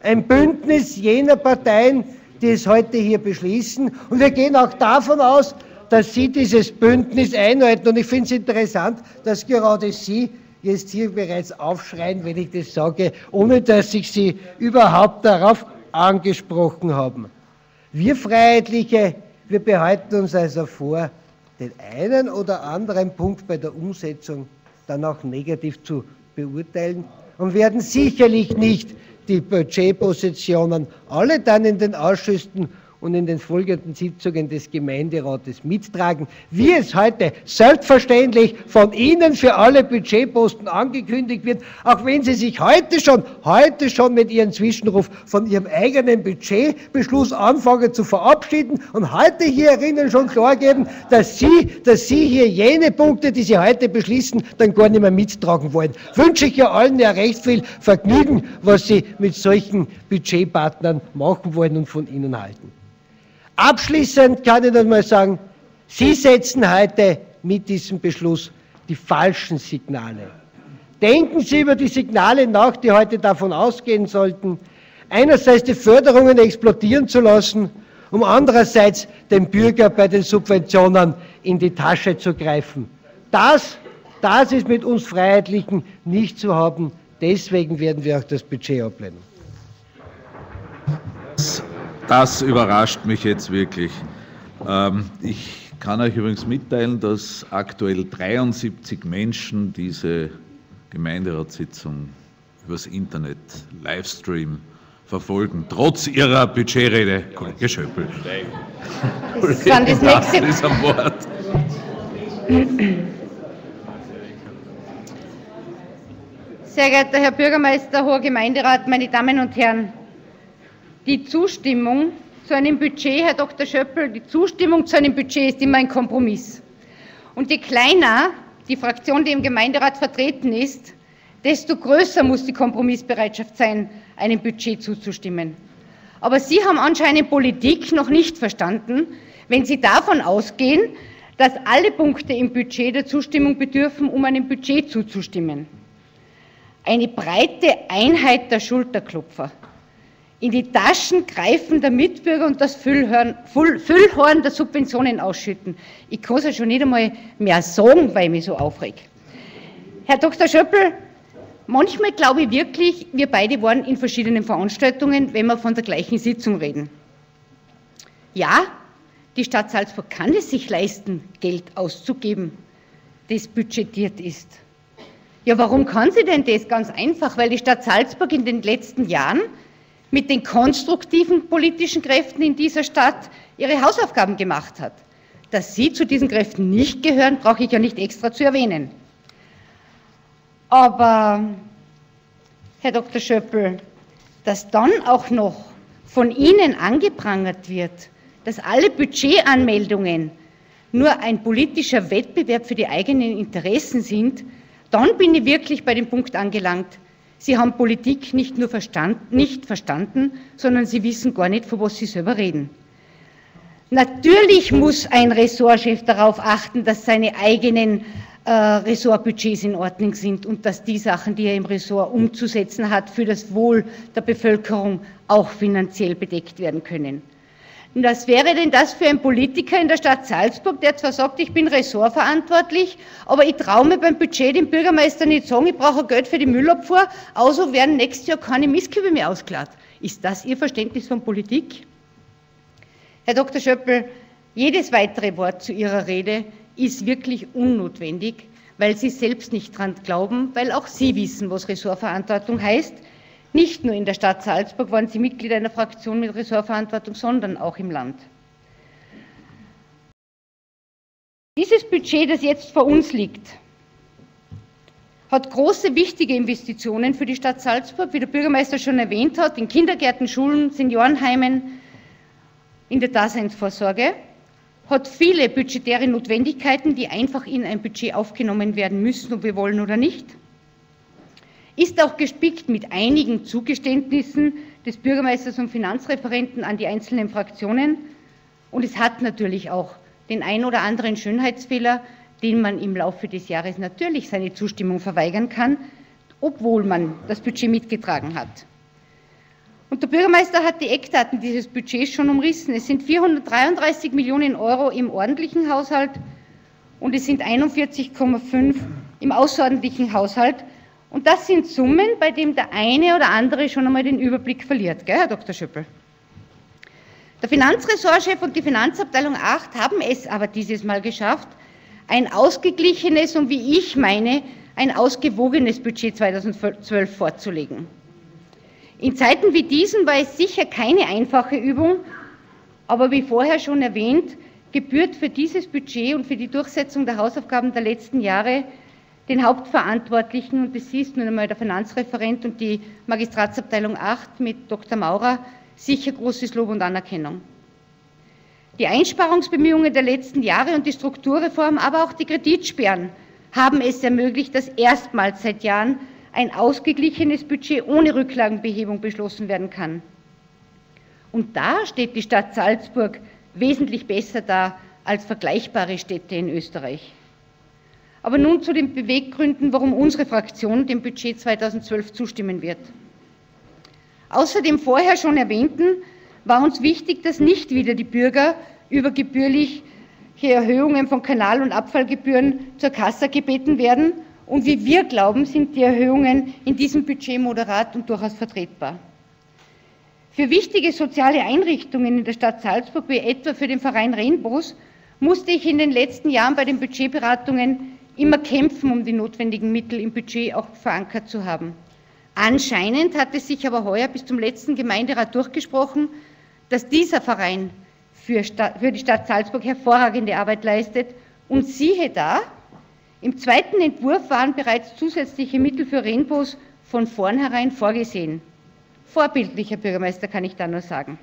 ein Bündnis jener Parteien, die es heute hier beschließen. Und wir gehen auch davon aus, dass Sie dieses Bündnis einhalten. Und ich finde es interessant, dass gerade Sie jetzt hier bereits aufschreien, wenn ich das sage, ohne dass ich Sie überhaupt darauf angesprochen habe. Wir Freiheitliche, wir behalten uns also vor, den einen oder anderen Punkt bei der Umsetzung dann auch negativ zu beurteilen und werden sicherlich nicht die Budgetpositionen alle dann in den Ausschüssen und in den folgenden Sitzungen des Gemeinderates mittragen, wie es heute selbstverständlich von Ihnen für alle Budgetposten angekündigt wird, auch wenn Sie sich heute schon, heute schon mit Ihrem Zwischenruf von Ihrem eigenen Budgetbeschluss anfangen zu verabschieden und heute hier Ihnen schon klar geben, dass Sie, dass Sie hier jene Punkte, die Sie heute beschließen, dann gar nicht mehr mittragen wollen. Wünsche ich ja allen ja recht viel Vergnügen, was Sie mit solchen Budgetpartnern machen wollen und von Ihnen halten. Abschließend kann ich noch mal sagen, Sie setzen heute mit diesem Beschluss die falschen Signale. Denken Sie über die Signale nach, die heute davon ausgehen sollten, einerseits die Förderungen explodieren zu lassen, um andererseits den Bürger bei den Subventionen in die Tasche zu greifen. Das, das ist mit uns Freiheitlichen nicht zu haben. Deswegen werden wir auch das Budget ablehnen. Das überrascht mich jetzt wirklich. Ähm, ich kann euch übrigens mitteilen, dass aktuell dreiundsiebzig Menschen diese Gemeinderatssitzung übers Internet, Livestream verfolgen, trotz ihrer Budgetrede. Kollege Schöppel. Das ist dann das nächste. Ist am Wort. Sehr geehrter Herr Bürgermeister, hoher Gemeinderat, meine Damen und Herren! Die Zustimmung zu einem Budget, Herr Doktor Schöppel, die Zustimmung zu einem Budget ist immer ein Kompromiss. Und je kleiner die Fraktion, die im Gemeinderat vertreten ist, desto größer muss die Kompromissbereitschaft sein, einem Budget zuzustimmen. Aber Sie haben anscheinend Politik noch nicht verstanden, wenn Sie davon ausgehen, dass alle Punkte im Budget der Zustimmung bedürfen, um einem Budget zuzustimmen. Eine breite Einheit der Schulterklopfer, in die Taschen greifen der Mitbürger und das Füllhorn, Füllhorn der Subventionen ausschütten. Ich kann es ja schon nicht einmal mehr sagen, weil ich mich so aufrege. Herr Doktor Schöppel, manchmal glaube ich wirklich, wir beide waren in verschiedenen Veranstaltungen, wenn wir von der gleichen Sitzung reden. Ja, die Stadt Salzburg kann es sich leisten, Geld auszugeben, das budgetiert ist. Ja, warum kann sie denn das? Ganz einfach, weil die Stadt Salzburg in den letzten Jahren mit den konstruktiven politischen Kräften in dieser Stadt ihre Hausaufgaben gemacht hat. Dass Sie zu diesen Kräften nicht gehören, brauche ich ja nicht extra zu erwähnen. Aber, Herr Doktor Schöppel, dass dann auch noch von Ihnen angeprangert wird, dass alle Budgetanmeldungen nur ein politischer Wettbewerb für die eigenen Interessen sind, dann bin ich wirklich bei dem Punkt angelangt, Sie haben Politik nicht nur verstanden, nicht verstanden, sondern Sie wissen gar nicht, von was Sie selber reden. Natürlich muss ein Ressortchef darauf achten, dass seine eigenen äh, Ressortbudgets in Ordnung sind und dass die Sachen, die er im Ressort umzusetzen hat, für das Wohl der Bevölkerung auch finanziell bedeckt werden können. Und was wäre denn das für ein Politiker in der Stadt Salzburg, der zwar sagt, ich bin ressortverantwortlich, aber ich traue mir beim Budget dem Bürgermeister nicht sagen, ich brauche Geld für die Müllabfuhr, also werden nächstes Jahr keine Mistkübel mehr ausgeladen. Ist das Ihr Verständnis von Politik? Herr Doktor Schöppel, jedes weitere Wort zu Ihrer Rede ist wirklich unnotwendig, weil Sie selbst nicht dran glauben, weil auch Sie wissen, was Ressortverantwortung heißt. Nicht nur in der Stadt Salzburg waren Sie Mitglied einer Fraktion mit Ressortverantwortung, sondern auch im Land. Dieses Budget, das jetzt vor uns liegt, hat große, wichtige Investitionen für die Stadt Salzburg, wie der Bürgermeister schon erwähnt hat, in Kindergärten, Schulen, Seniorenheimen, in der Daseinsvorsorge, hat viele budgetäre Notwendigkeiten, die einfach in ein Budget aufgenommen werden müssen, ob wir wollen oder nicht. Ist auch gespickt mit einigen Zugeständnissen des Bürgermeisters und Finanzreferenten an die einzelnen Fraktionen. Und es hat natürlich auch den ein oder anderen Schönheitsfehler, den man im Laufe des Jahres natürlich seine Zustimmung verweigern kann, obwohl man das Budget mitgetragen hat. Und der Bürgermeister hat die Eckdaten dieses Budgets schon umrissen. Es sind vierhundertdreiunddreißig Millionen Euro im ordentlichen Haushalt und es sind einundvierzig Komma fünf im außerordentlichen Haushalt. Und das sind Summen, bei denen der eine oder andere schon einmal den Überblick verliert, gell, Herr Doktor Schöppel? Der Finanzressortchef und die Finanzabteilung acht haben es aber dieses Mal geschafft, ein ausgeglichenes und, wie ich meine, ein ausgewogenes Budget zweitausendzwölf vorzulegen. In Zeiten wie diesen war es sicher keine einfache Übung, aber wie vorher schon erwähnt, gebührt für dieses Budget und für die Durchsetzung der Hausaufgaben der letzten Jahre den Hauptverantwortlichen, und das ist nun einmal der Finanzreferent und die Magistratsabteilung acht mit Doktor Maurer, sicher großes Lob und Anerkennung. Die Einsparungsbemühungen der letzten Jahre und die Strukturreform, aber auch die Kreditsperren haben es ermöglicht, dass erstmals seit Jahren ein ausgeglichenes Budget ohne Rücklagenbehebung beschlossen werden kann. Und da steht die Stadt Salzburg wesentlich besser da als vergleichbare Städte in Österreich. Aber nun zu den Beweggründen, warum unsere Fraktion dem Budget zweitausendzwölf zustimmen wird. Außer dem vorher schon erwähnten war uns wichtig, dass nicht wieder die Bürger über gebührliche Erhöhungen von Kanal- und Abfallgebühren zur Kasse gebeten werden. Und wie wir glauben, sind die Erhöhungen in diesem Budget moderat und durchaus vertretbar. Für wichtige soziale Einrichtungen in der Stadt Salzburg, wie etwa für den Verein Rainbows, musste ich in den letzten Jahren bei den Budgetberatungen immer kämpfen, um die notwendigen Mittel im Budget auch verankert zu haben. Anscheinend hat es sich aber heuer bis zum letzten Gemeinderat durchgesprochen, dass dieser Verein für, Stadt, für die Stadt Salzburg hervorragende Arbeit leistet. Und siehe da, im zweiten Entwurf waren bereits zusätzliche Mittel für Rainbows von vornherein vorgesehen. Vorbildlich, Herr Bürgermeister, kann ich da nur sagen.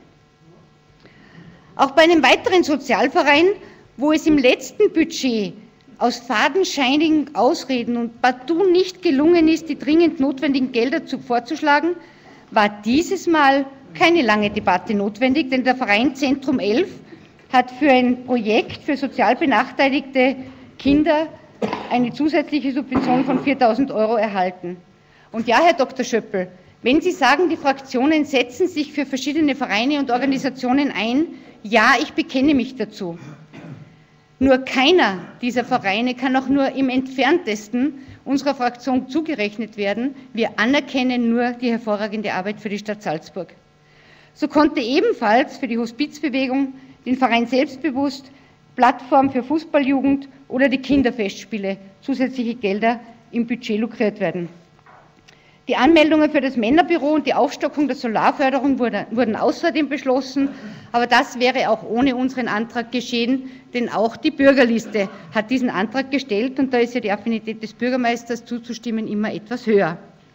Auch bei einem weiteren Sozialverein, wo es im letzten Budget aus fadenscheinigen Ausreden und partout nicht gelungen ist, die dringend notwendigen Gelder zu, vorzuschlagen, war dieses Mal keine lange Debatte notwendig, denn der Verein Zentrum elf hat für ein Projekt für sozial benachteiligte Kinder eine zusätzliche Subvention von viertausend Euro erhalten. Und ja, Herr Doktor Schöppel, wenn Sie sagen, die Fraktionen setzen sich für verschiedene Vereine und Organisationen ein, ja, ich bekenne mich dazu. Nur keiner dieser Vereine kann auch nur im Entferntesten unserer Fraktion zugerechnet werden. Wir anerkennen nur die hervorragende Arbeit für die Stadt Salzburg. So konnte ebenfalls für die Hospizbewegung, den Verein Selbstbewusst, Plattform für Fußballjugend oder die Kinderfestspiele zusätzliche Gelder im Budget lukriert werden. Die Anmeldungen für das Männerbüro und die Aufstockung der Solarförderung wurden außerdem beschlossen, aber das wäre auch ohne unseren Antrag geschehen, denn auch die Bürgerliste hat diesen Antrag gestellt und da ist ja die Affinität des Bürgermeisters zuzustimmen immer etwas höher.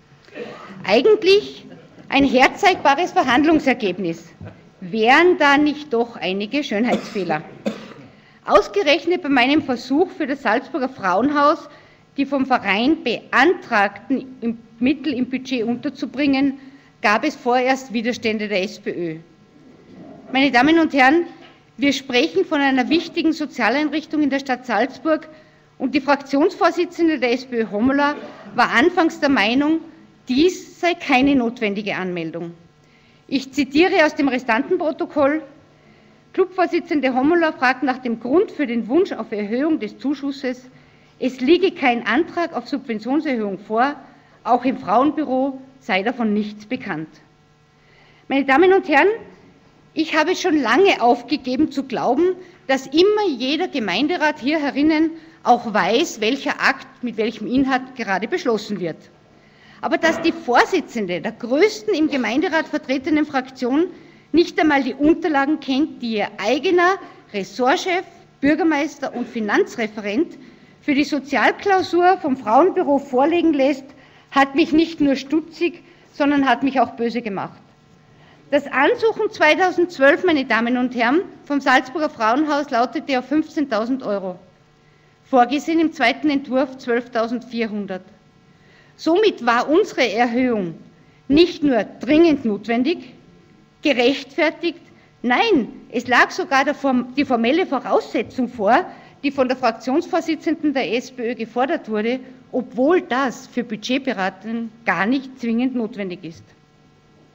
Eigentlich ein herzeigbares Verhandlungsergebnis. Wären da nicht doch einige Schönheitsfehler? Ausgerechnet bei meinem Versuch für das Salzburger Frauenhaus, die vom Verein beantragten Mittel im Budget unterzubringen, gab es vorerst Widerstände der SPÖ. Meine Damen und Herren, wir sprechen von einer wichtigen Sozialeinrichtung in der Stadt Salzburg und die Fraktionsvorsitzende der SPÖ Hommola war anfangs der Meinung, dies sei keine notwendige Anmeldung. Ich zitiere aus dem Restantenprotokoll: Clubvorsitzende Hommola fragt nach dem Grund für den Wunsch auf Erhöhung des Zuschusses. Es liege kein Antrag auf Subventionserhöhung vor, auch im Frauenbüro sei davon nichts bekannt. Meine Damen und Herren, ich habe schon lange aufgegeben zu glauben, dass immer jeder Gemeinderat hier herinnen auch weiß, welcher Akt mit welchem Inhalt gerade beschlossen wird. Aber dass die Vorsitzende der größten im Gemeinderat vertretenen Fraktion nicht einmal die Unterlagen kennt, die ihr eigener Ressortchef, Bürgermeister und Finanzreferent für die Sozialklausur vom Frauenbüro vorlegen lässt, hat mich nicht nur stutzig, sondern hat mich auch böse gemacht. Das Ansuchen zweitausendzwölf, meine Damen und Herren, vom Salzburger Frauenhaus lautete auf fünfzehntausend Euro. Vorgesehen im zweiten Entwurf zwölftausendvierhundert. Somit war unsere Erhöhung nicht nur dringend notwendig, gerechtfertigt, nein, es lag sogar die formelle Voraussetzung vor, die von der Fraktionsvorsitzenden der SPÖ gefordert wurde, obwohl das für Budgetberatungen gar nicht zwingend notwendig ist.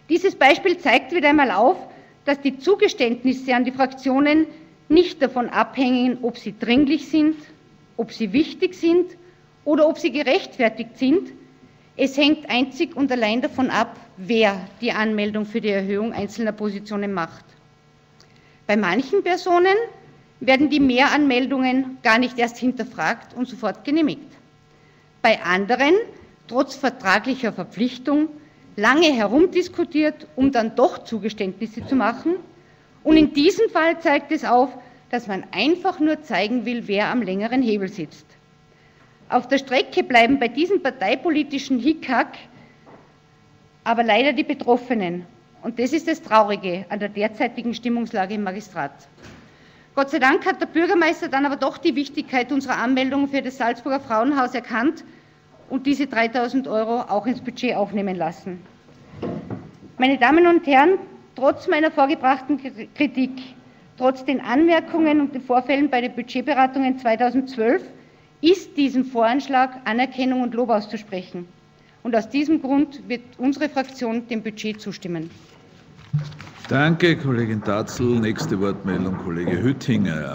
Dieses Beispiel zeigt wieder einmal auf, dass die Zugeständnisse an die Fraktionen nicht davon abhängen, ob sie dringlich sind, ob sie wichtig sind oder ob sie gerechtfertigt sind. Es hängt einzig und allein davon ab, wer die Anmeldung für die Erhöhung einzelner Positionen macht. Bei manchen Personen werden die Mehranmeldungen gar nicht erst hinterfragt und sofort genehmigt. Bei anderen, trotz vertraglicher Verpflichtung, lange herumdiskutiert, um dann doch Zugeständnisse zu machen. Und in diesem Fall zeigt es auf, dass man einfach nur zeigen will, wer am längeren Hebel sitzt. Auf der Strecke bleiben bei diesem parteipolitischen Hickhack aber leider die Betroffenen. Und das ist das Traurige an der derzeitigen Stimmungslage im Magistrat. Gott sei Dank hat der Bürgermeister dann aber doch die Wichtigkeit unserer Anmeldung für das Salzburger Frauenhaus erkannt und diese dreitausend Euro auch ins Budget aufnehmen lassen. Meine Damen und Herren, trotz meiner vorgebrachten Kritik, trotz den Anmerkungen und den Vorfällen bei den Budgetberatungen zweitausendzwölf ist diesem Voranschlag Anerkennung und Lob auszusprechen. Und aus diesem Grund wird unsere Fraktion dem Budget zustimmen. Danke, Kollegin Datzl. Nächste Wortmeldung, Kollege Hüttinger.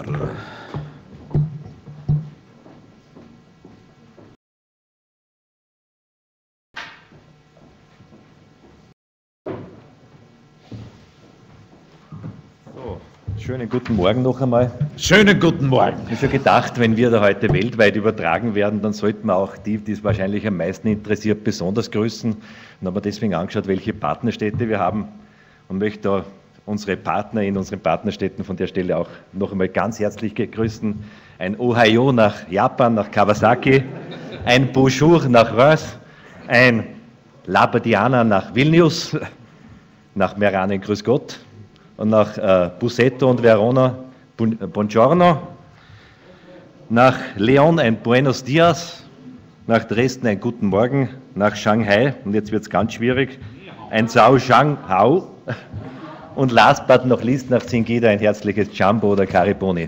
So, schönen guten Morgen noch einmal. Schönen guten Morgen. Ich habe schon gedacht, wenn wir da heute weltweit übertragen werden, dann sollten wir auch die, die es wahrscheinlich am meisten interessiert, besonders grüßen. Und haben wir deswegen angeschaut, welche Partnerstädte wir haben. Und möchte da unsere Partner in unseren Partnerstädten von der Stelle auch noch einmal ganz herzlich grüßen. Ein Ohio nach Japan, nach Kawasaki, ein Bonjour nach Reims, ein Labadiana nach Vilnius, nach Meranen, grüß Gott, und nach äh, Bussetto und Verona, Buongiorno, nach Leon ein Buenos Dias, nach Dresden ein Guten Morgen, nach Shanghai, und jetzt wird es ganz schwierig, ein Zhao Shang Hao, und last but not least nach Singida ein herzliches Jumbo oder Cariboni.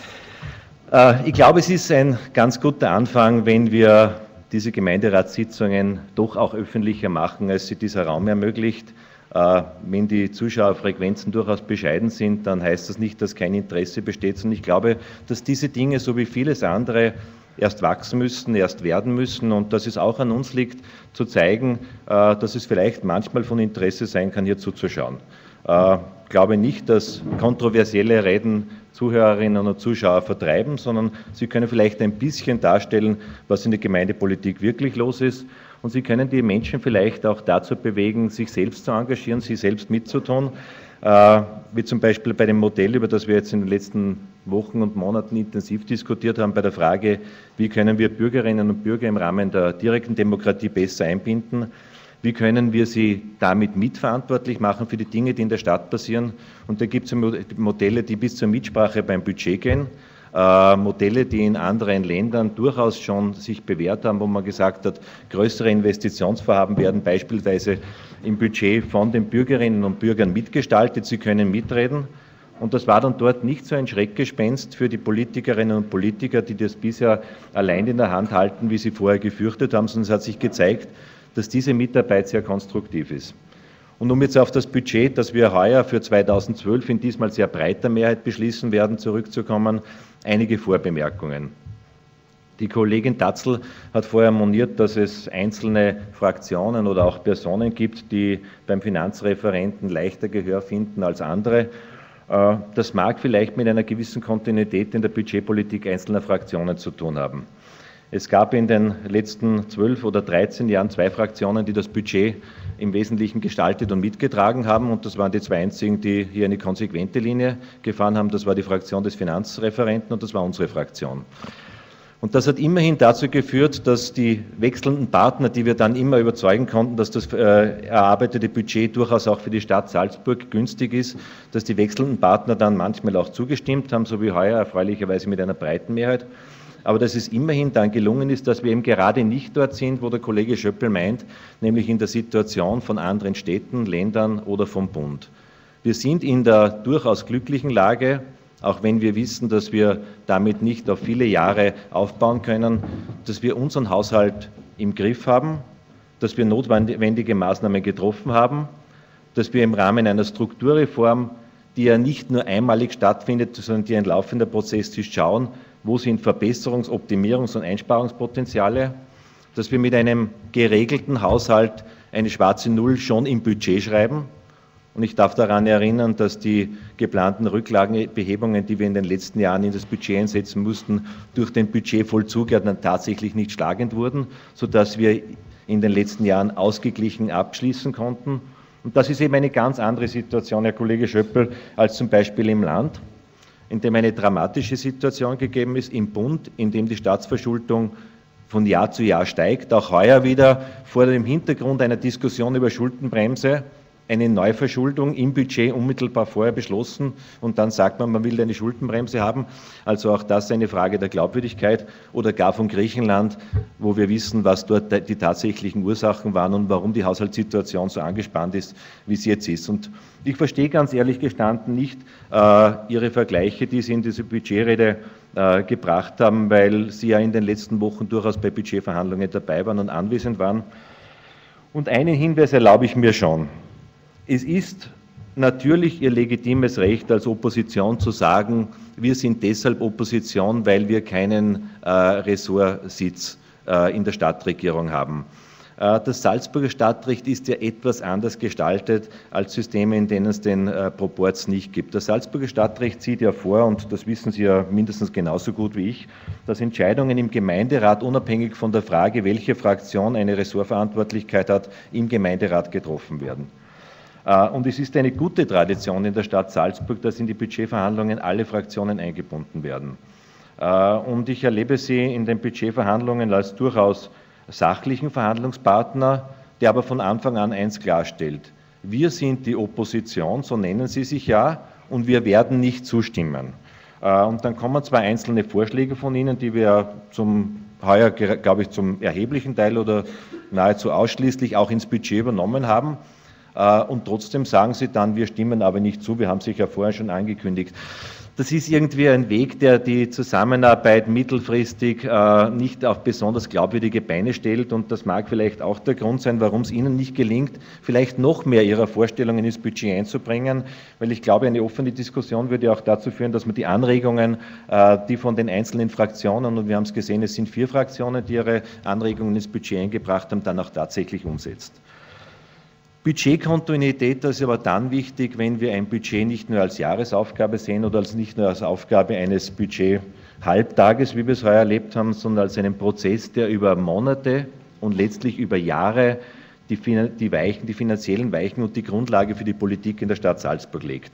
Äh, ich glaube, es ist ein ganz guter Anfang, wenn wir diese Gemeinderatssitzungen doch auch öffentlicher machen, als sie dieser Raum ermöglicht. Äh, wenn die Zuschauerfrequenzen durchaus bescheiden sind, dann heißt das nicht, dass kein Interesse besteht, sondern ich glaube, dass diese Dinge, so wie vieles andere, erst wachsen müssen, erst werden müssen, und dass es auch an uns liegt, zu zeigen, äh, dass es vielleicht manchmal von Interesse sein kann, hier zuzuschauen. Ich glaube nicht, dass kontroversielle Reden Zuhörerinnen und Zuschauer vertreiben, sondern sie können vielleicht ein bisschen darstellen, was in der Gemeindepolitik wirklich los ist. Und sie können die Menschen vielleicht auch dazu bewegen, sich selbst zu engagieren, sich selbst mitzutun. Wie zum Beispiel bei dem Modell, über das wir jetzt in den letzten Wochen und Monaten intensiv diskutiert haben, bei der Frage, wie können wir Bürgerinnen und Bürger im Rahmen der direkten Demokratie besser einbinden. Wie können wir sie damit mitverantwortlich machen für die Dinge, die in der Stadt passieren? Und da gibt es Modelle, die bis zur Mitsprache beim Budget gehen, äh, Modelle, die in anderen Ländern durchaus schon sich bewährt haben, wo man gesagt hat, größere Investitionsvorhaben werden beispielsweise im Budget von den Bürgerinnen und Bürgern mitgestaltet, sie können mitreden. Und das war dann dort nicht so ein Schreckgespenst für die Politikerinnen und Politiker, die das bisher allein in der Hand halten, wie sie vorher gefürchtet haben, sondern es hat sich gezeigt, dass diese Mitarbeit sehr konstruktiv ist. Und um jetzt auf das Budget, das wir heuer für zweitausendzwölf in diesmal sehr breiter Mehrheit beschließen werden, zurückzukommen, einige Vorbemerkungen. Die Kollegin Datzl hat vorher moniert, dass es einzelne Fraktionen oder auch Personen gibt, die beim Finanzreferenten leichter Gehör finden als andere. Das mag vielleicht mit einer gewissen Kontinuität in der Budgetpolitik einzelner Fraktionen zu tun haben. Es gab in den letzten zwölf oder dreizehn Jahren zwei Fraktionen, die das Budget im Wesentlichen gestaltet und mitgetragen haben, und das waren die zwei einzigen, die hier eine konsequente Linie gefahren haben. Das war die Fraktion des Finanzreferenten und das war unsere Fraktion. Und das hat immerhin dazu geführt, dass die wechselnden Partner, die wir dann immer überzeugen konnten, dass das äh, erarbeitete Budget durchaus auch für die Stadt Salzburg günstig ist, dass die wechselnden Partner dann manchmal auch zugestimmt haben, so wie heuer erfreulicherweise mit einer breiten Mehrheit. Aber dass es immerhin dann gelungen ist, dass wir eben gerade nicht dort sind, wo der Kollege Schöppel meint, nämlich in der Situation von anderen Städten, Ländern oder vom Bund. Wir sind in der durchaus glücklichen Lage, auch wenn wir wissen, dass wir damit nicht auf viele Jahre aufbauen können, dass wir unseren Haushalt im Griff haben, dass wir notwendige Maßnahmen getroffen haben, dass wir im Rahmen einer Strukturreform, die ja nicht nur einmalig stattfindet, sondern die ein laufender Prozess ist, schauen, wo sind Verbesserungs-, Optimierungs- und Einsparungspotenziale, dass wir mit einem geregelten Haushalt eine schwarze Null schon im Budget schreiben. Und ich darf daran erinnern, dass die geplanten Rücklagenbehebungen, die wir in den letzten Jahren in das Budget einsetzen mussten, durch den Budgetvollzug ja dann tatsächlich nicht schlagend wurden, sodass wir in den letzten Jahren ausgeglichen abschließen konnten. Und das ist eben eine ganz andere Situation, Herr Kollege Schöppel, als zum Beispiel im Land, in dem eine dramatische Situation gegeben ist, im Bund, in dem die Staatsverschuldung von Jahr zu Jahr steigt, auch heuer wieder vor dem Hintergrund einer Diskussion über Schuldenbremse, eine Neuverschuldung im Budget unmittelbar vorher beschlossen und dann sagt man, man will eine Schuldenbremse haben. Also auch das eine Frage der Glaubwürdigkeit oder gar von Griechenland, wo wir wissen, was dort die tatsächlichen Ursachen waren und warum die Haushaltssituation so angespannt ist, wie sie jetzt ist. Und ich verstehe ganz ehrlich gestanden nicht äh, Ihre Vergleiche, die Sie in diese Budgetrede äh, gebracht haben, weil Sie ja in den letzten Wochen durchaus bei Budgetverhandlungen dabei waren und anwesend waren. Und einen Hinweis erlaube ich mir schon. Es ist natürlich Ihr legitimes Recht als Opposition zu sagen, wir sind deshalb Opposition, weil wir keinen äh, Ressortsitz äh, in der Stadtregierung haben. Äh, das Salzburger Stadtrecht ist ja etwas anders gestaltet als Systeme, in denen es den äh, Proporz nicht gibt. Das Salzburger Stadtrecht sieht ja vor, und das wissen Sie ja mindestens genauso gut wie ich, dass Entscheidungen im Gemeinderat unabhängig von der Frage, welche Fraktion eine Ressortverantwortlichkeit hat, im Gemeinderat getroffen werden. Und es ist eine gute Tradition in der Stadt Salzburg, dass in die Budgetverhandlungen alle Fraktionen eingebunden werden. Und ich erlebe Sie in den Budgetverhandlungen als durchaus sachlichen Verhandlungspartner, der aber von Anfang an eins klarstellt. Wir sind die Opposition, so nennen Sie sich ja, und wir werden nicht zustimmen. Und dann kommen zwar einzelne Vorschläge von Ihnen, die wir zum heuer, glaube ich, zum erheblichen Teil oder nahezu ausschließlich auch ins Budget übernommen haben. Und trotzdem sagen Sie dann, wir stimmen aber nicht zu, wir haben sich ja vorher schon angekündigt. Das ist irgendwie ein Weg, der die Zusammenarbeit mittelfristig äh, nicht auf besonders glaubwürdige Beine stellt, und das mag vielleicht auch der Grund sein, warum es Ihnen nicht gelingt, vielleicht noch mehr Ihrer Vorstellungen ins Budget einzubringen, weil ich glaube, eine offene Diskussion würde auch dazu führen, dass man die Anregungen, äh, die von den einzelnen Fraktionen, und wir haben es gesehen, es sind vier Fraktionen, die ihre Anregungen ins Budget eingebracht haben, dann auch tatsächlich umsetzt. Budgetkontinuität, das ist aber dann wichtig, wenn wir ein Budget nicht nur als Jahresaufgabe sehen oder als nicht nur als Aufgabe eines Budget-Halbtages, wie wir es heuer erlebt haben, sondern als einen Prozess, der über Monate und letztlich über Jahre die, die, Weichen, die finanziellen Weichen und die Grundlage für die Politik in der Stadt Salzburg legt.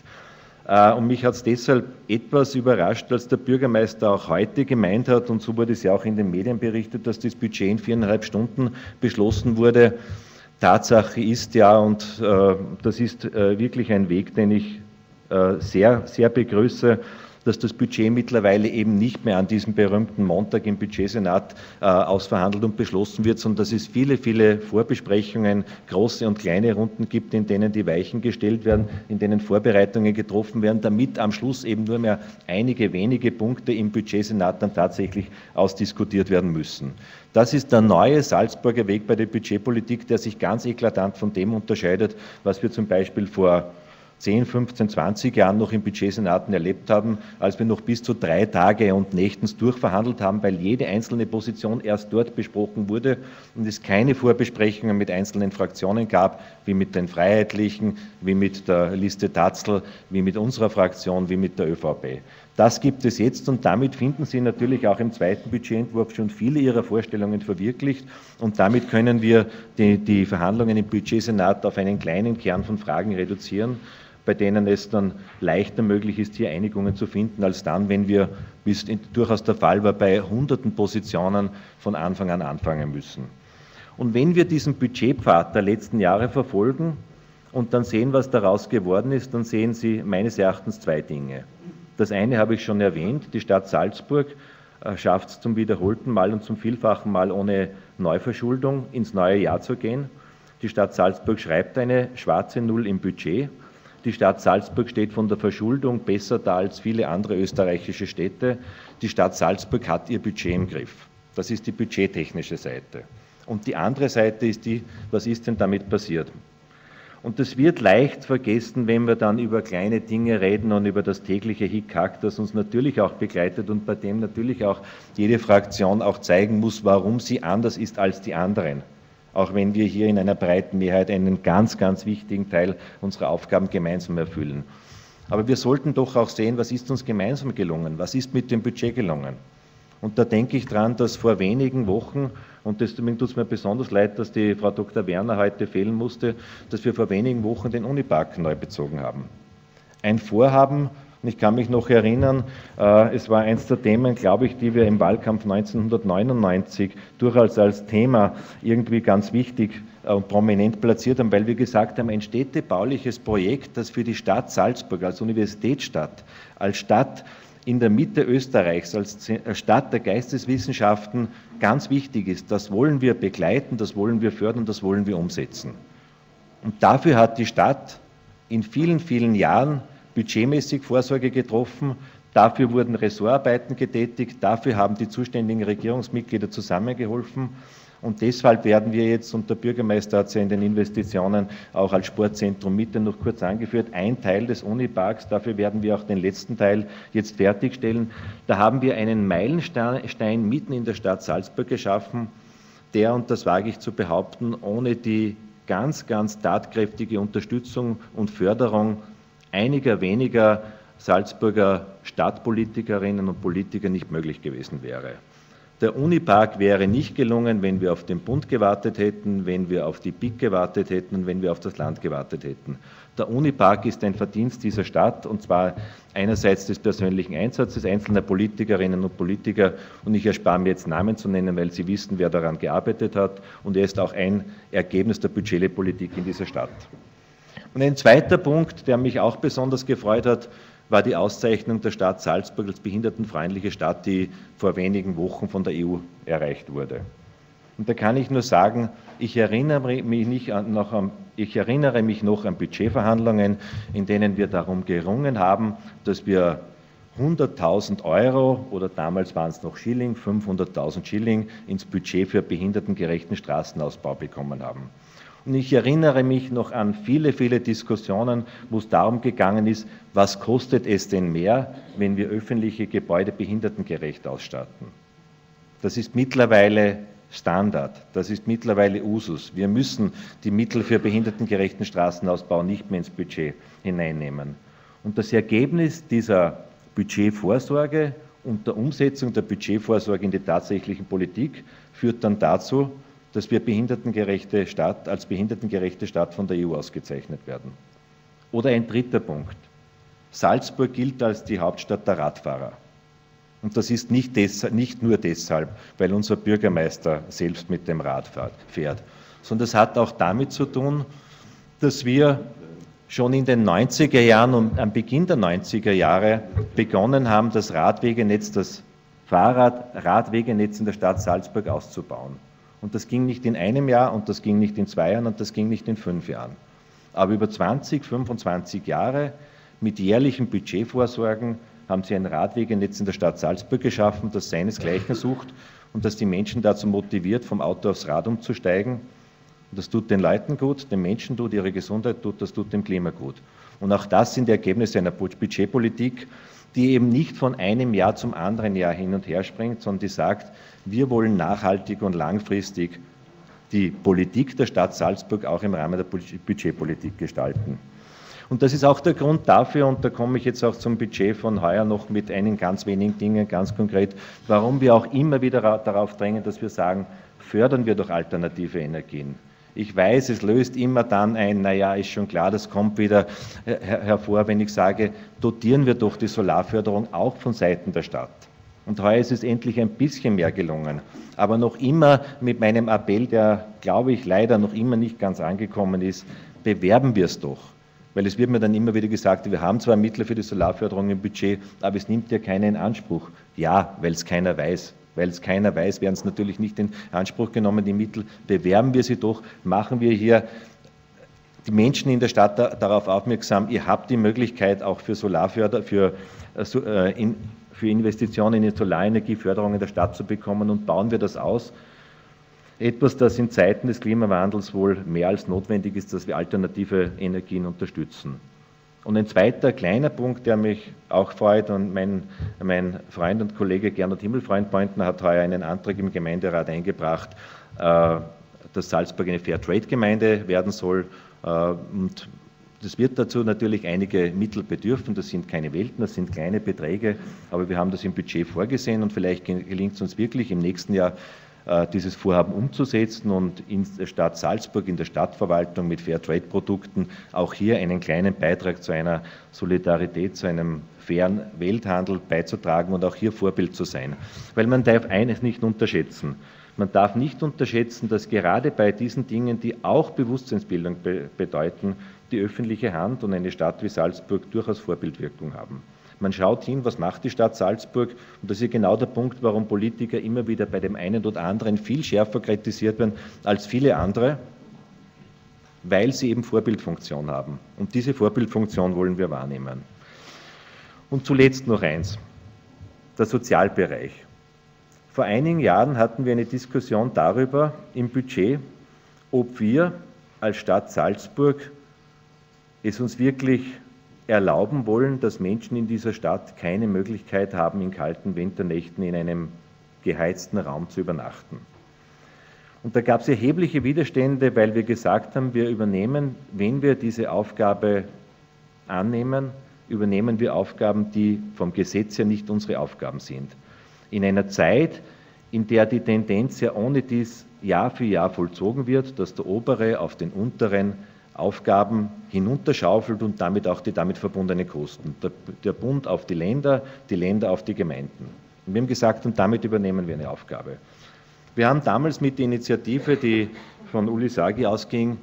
Und mich hat es deshalb etwas überrascht, als der Bürgermeister auch heute gemeint hat, und so wurde es ja auch in den Medien berichtet, dass das Budget in viereinhalb Stunden beschlossen wurde. Tatsache ist ja, und äh, das ist äh, wirklich ein Weg, den ich äh, sehr, sehr begrüße, dass das Budget mittlerweile eben nicht mehr an diesem berühmten Montag im Budgetsenat äh, ausverhandelt und beschlossen wird, sondern dass es viele, viele Vorbesprechungen, große und kleine Runden gibt, in denen die Weichen gestellt werden, in denen Vorbereitungen getroffen werden, damit am Schluss eben nur mehr einige wenige Punkte im Budgetsenat dann tatsächlich ausdiskutiert werden müssen. Das ist der neue Salzburger Weg bei der Budgetpolitik, der sich ganz eklatant von dem unterscheidet, was wir zum Beispiel vor zehn, fünfzehn, zwanzig Jahren noch im Budgetsenaten erlebt haben, als wir noch bis zu drei Tage und nächtens durchverhandelt haben, weil jede einzelne Position erst dort besprochen wurde und es keine Vorbesprechungen mit einzelnen Fraktionen gab, wie mit den Freiheitlichen, wie mit der Liste Tatzl, wie mit unserer Fraktion, wie mit der ÖVP. Das gibt es jetzt, und damit finden Sie natürlich auch im zweiten Budgetentwurf schon viele Ihrer Vorstellungen verwirklicht, und damit können wir die, die Verhandlungen im Budgetsenat auf einen kleinen Kern von Fragen reduzieren, bei denen es dann leichter möglich ist, hier Einigungen zu finden, als dann, wenn wir, wie es durchaus der Fall war, bei hunderten Positionen von Anfang an anfangen müssen. Und wenn wir diesen Budgetpfad der letzten Jahre verfolgen und dann sehen, was daraus geworden ist, dann sehen Sie meines Erachtens zwei Dinge. Das eine habe ich schon erwähnt, die Stadt Salzburg schafft es zum wiederholten Mal und zum vielfachen Mal ohne Neuverschuldung ins neue Jahr zu gehen. Die Stadt Salzburg schreibt eine schwarze Null im Budget. Die Stadt Salzburg steht von der Verschuldung besser da als viele andere österreichische Städte. Die Stadt Salzburg hat ihr Budget im Griff. Das ist die budgettechnische Seite. Und die andere Seite ist die, was ist denn damit passiert? Und das wird leicht vergessen, wenn wir dann über kleine Dinge reden und über das tägliche Hickhack, das uns natürlich auch begleitet und bei dem natürlich auch jede Fraktion auch zeigen muss, warum sie anders ist als die anderen. Auch wenn wir hier in einer breiten Mehrheit einen ganz, ganz wichtigen Teil unserer Aufgaben gemeinsam erfüllen. Aber wir sollten doch auch sehen, was ist uns gemeinsam gelungen, was ist mit dem Budget gelungen. Und da denke ich dran, dass vor wenigen Wochen, und deswegen tut es mir besonders leid, dass die Frau Doktor Werner heute fehlen musste, dass wir vor wenigen Wochen den Unipark neu bezogen haben. Ein Vorhaben, und ich kann mich noch erinnern, äh, es war eins der Themen, glaube ich, die wir im Wahlkampf neunzehnhundertneunundneunzig durchaus als Thema irgendwie ganz wichtig und äh, prominent platziert haben, weil wir gesagt haben, ein städtebauliches Projekt, das für die Stadt Salzburg als Universitätsstadt, als Stadt in der Mitte Österreichs, als Stadt der Geisteswissenschaften ganz wichtig ist. Das wollen wir begleiten, das wollen wir fördern, das wollen wir umsetzen. Und dafür hat die Stadt in vielen, vielen Jahren budgetmäßig Vorsorge getroffen, dafür wurden Ressortarbeiten getätigt, dafür haben die zuständigen Regierungsmitglieder zusammengeholfen. Und deshalb werden wir jetzt, und der Bürgermeister hat es ja in den Investitionen auch als Sportzentrum Mitte noch kurz angeführt, ein Teil des Uniparks, dafür werden wir auch den letzten Teil jetzt fertigstellen. Da haben wir einen Meilenstein mitten in der Stadt Salzburg geschaffen, der, und das wage ich zu behaupten, ohne die ganz, ganz tatkräftige Unterstützung und Förderung einiger weniger Salzburger Stadtpolitikerinnen und Politiker nicht möglich gewesen wäre. Der Unipark wäre nicht gelungen, wenn wir auf den Bund gewartet hätten, wenn wir auf die B I C gewartet hätten und wenn wir auf das Land gewartet hätten. Der Unipark ist ein Verdienst dieser Stadt, und zwar einerseits des persönlichen Einsatzes einzelner Politikerinnen und Politiker, und ich erspare mir jetzt Namen zu nennen, weil Sie wissen, wer daran gearbeitet hat, und er ist auch ein Ergebnis der Budgetpolitik in dieser Stadt. Und ein zweiter Punkt, der mich auch besonders gefreut hat, war die Auszeichnung der Stadt Salzburg als behindertenfreundliche Stadt, die vor wenigen Wochen von der E U erreicht wurde. Und da kann ich nur sagen, ich erinnere mich, nicht an, noch an, ich erinnere mich noch an Budgetverhandlungen, in denen wir darum gerungen haben, dass wir hunderttausend Euro oder damals waren es noch Schilling, fünfhunderttausend Schilling ins Budget für behindertengerechten Straßenausbau bekommen haben. Und ich erinnere mich noch an viele, viele Diskussionen, wo es darum gegangen ist, was kostet es denn mehr, wenn wir öffentliche Gebäude behindertengerecht ausstatten. Das ist mittlerweile Standard, das ist mittlerweile Usus. Wir müssen die Mittel für behindertengerechten Straßenausbau nicht mehr ins Budget hineinnehmen. Und das Ergebnis dieser Budgetvorsorge und der Umsetzung der Budgetvorsorge in die tatsächliche Politik führt dann dazu, dass wir behindertengerechte Stadt, als behindertengerechte Stadt von der E U ausgezeichnet werden. Oder ein dritter Punkt. Salzburg gilt als die Hauptstadt der Radfahrer. Und das ist nicht, deshalb, nicht nur deshalb, weil unser Bürgermeister selbst mit dem Rad fährt, sondern das hat auch damit zu tun, dass wir schon in den neunziger Jahren und am Beginn der neunziger Jahre begonnen haben, das Radwegenetz, das Fahrrad-Radwegenetz in der Stadt Salzburg auszubauen. Und das ging nicht in einem Jahr und das ging nicht in zwei Jahren und das ging nicht in fünf Jahren. Aber über zwanzig, fünfundzwanzig Jahre mit jährlichen Budgetvorsorgen haben sie ein Radwegenetz in der Stadt Salzburg geschaffen, das seinesgleichen sucht und das die Menschen dazu motiviert, vom Auto aufs Rad umzusteigen. Und das tut den Leuten gut, den Menschen gut, ihre Gesundheit gut, das tut dem Klima gut. Und auch das sind die Ergebnisse einer Budgetpolitik, die eben nicht von einem Jahr zum anderen Jahr hin und her springt, sondern die sagt, wir wollen nachhaltig und langfristig die Politik der Stadt Salzburg auch im Rahmen der Budgetpolitik gestalten. Und das ist auch der Grund dafür, und da komme ich jetzt auch zum Budget von heuer noch mit einigen ganz wenigen Dingen, ganz konkret, warum wir auch immer wieder darauf drängen, dass wir sagen, fördern wir doch alternative Energien. Ich weiß, es löst immer dann ein, naja, ist schon klar, das kommt wieder her hervor, wenn ich sage, dotieren wir doch die Solarförderung auch von Seiten der Stadt. Und heuer ist es endlich ein bisschen mehr gelungen. Aber noch immer mit meinem Appell, der, glaube ich, leider noch immer nicht ganz angekommen ist, bewerben wir es doch. Weil es wird mir dann immer wieder gesagt, wir haben zwar Mittel für die Solarförderung im Budget, aber es nimmt ja keiner in Anspruch. Ja, weil es keiner weiß. Weil es keiner weiß, werden es natürlich nicht in Anspruch genommen, die Mittel. Bewerben wir sie doch, machen wir hier die Menschen in der Stadt da, darauf aufmerksam, ihr habt die Möglichkeit auch für Solarförder, für, äh, in, für Investitionen in die Solarenergieförderung in der Stadt zu bekommen und bauen wir das aus. Etwas, das in Zeiten des Klimawandels wohl mehr als notwendig ist, dass wir alternative Energien unterstützen. Und ein zweiter kleiner Punkt, der mich auch freut, und mein, mein Freund und Kollege Gernot Himmelfreund-Beutner hat heuer einen Antrag im Gemeinderat eingebracht, äh, dass Salzburg eine Fairtrade-Gemeinde werden soll. Äh, und das wird dazu natürlich einige Mittel bedürfen. Das sind keine Welten, das sind kleine Beträge, aber wir haben das im Budget vorgesehen und vielleicht gelingt es uns wirklich im nächsten Jahr, dieses Vorhaben umzusetzen und in der Stadt Salzburg, in der Stadtverwaltung mit Fairtrade-Produkten auch hier einen kleinen Beitrag zu einer Solidarität, zu einem fairen Welthandel beizutragen und auch hier Vorbild zu sein. Weil man darf eines nicht unterschätzen. Man darf nicht unterschätzen, dass gerade bei diesen Dingen, die auch Bewusstseinsbildung be- bedeuten, die öffentliche Hand und eine Stadt wie Salzburg durchaus Vorbildwirkung haben. Man schaut hin, was macht die Stadt Salzburg, und das ist genau der Punkt, warum Politiker immer wieder bei dem einen oder anderen viel schärfer kritisiert werden als viele andere, weil sie eben Vorbildfunktion haben. Und diese Vorbildfunktion wollen wir wahrnehmen. Und zuletzt noch eins, der Sozialbereich. Vor einigen Jahren hatten wir eine Diskussion darüber im Budget, ob wir als Stadt Salzburg es uns wirklich erlauben wollen, dass Menschen in dieser Stadt keine Möglichkeit haben, in kalten Winternächten in einem geheizten Raum zu übernachten. Und da gab es erhebliche Widerstände, weil wir gesagt haben, wir übernehmen, wenn wir diese Aufgabe annehmen, übernehmen wir Aufgaben, die vom Gesetz her nicht unsere Aufgaben sind. In einer Zeit, in der die Tendenz ja ohne dies Jahr für Jahr vollzogen wird, dass der Obere auf den Unteren Aufgaben hinunterschaufelt und damit auch die damit verbundenen Kosten. Der, der Bund auf die Länder, die Länder auf die Gemeinden. Und wir haben gesagt, und damit übernehmen wir eine Aufgabe. Wir haben damals mit der Initiative, die von Uli Sagi ausging,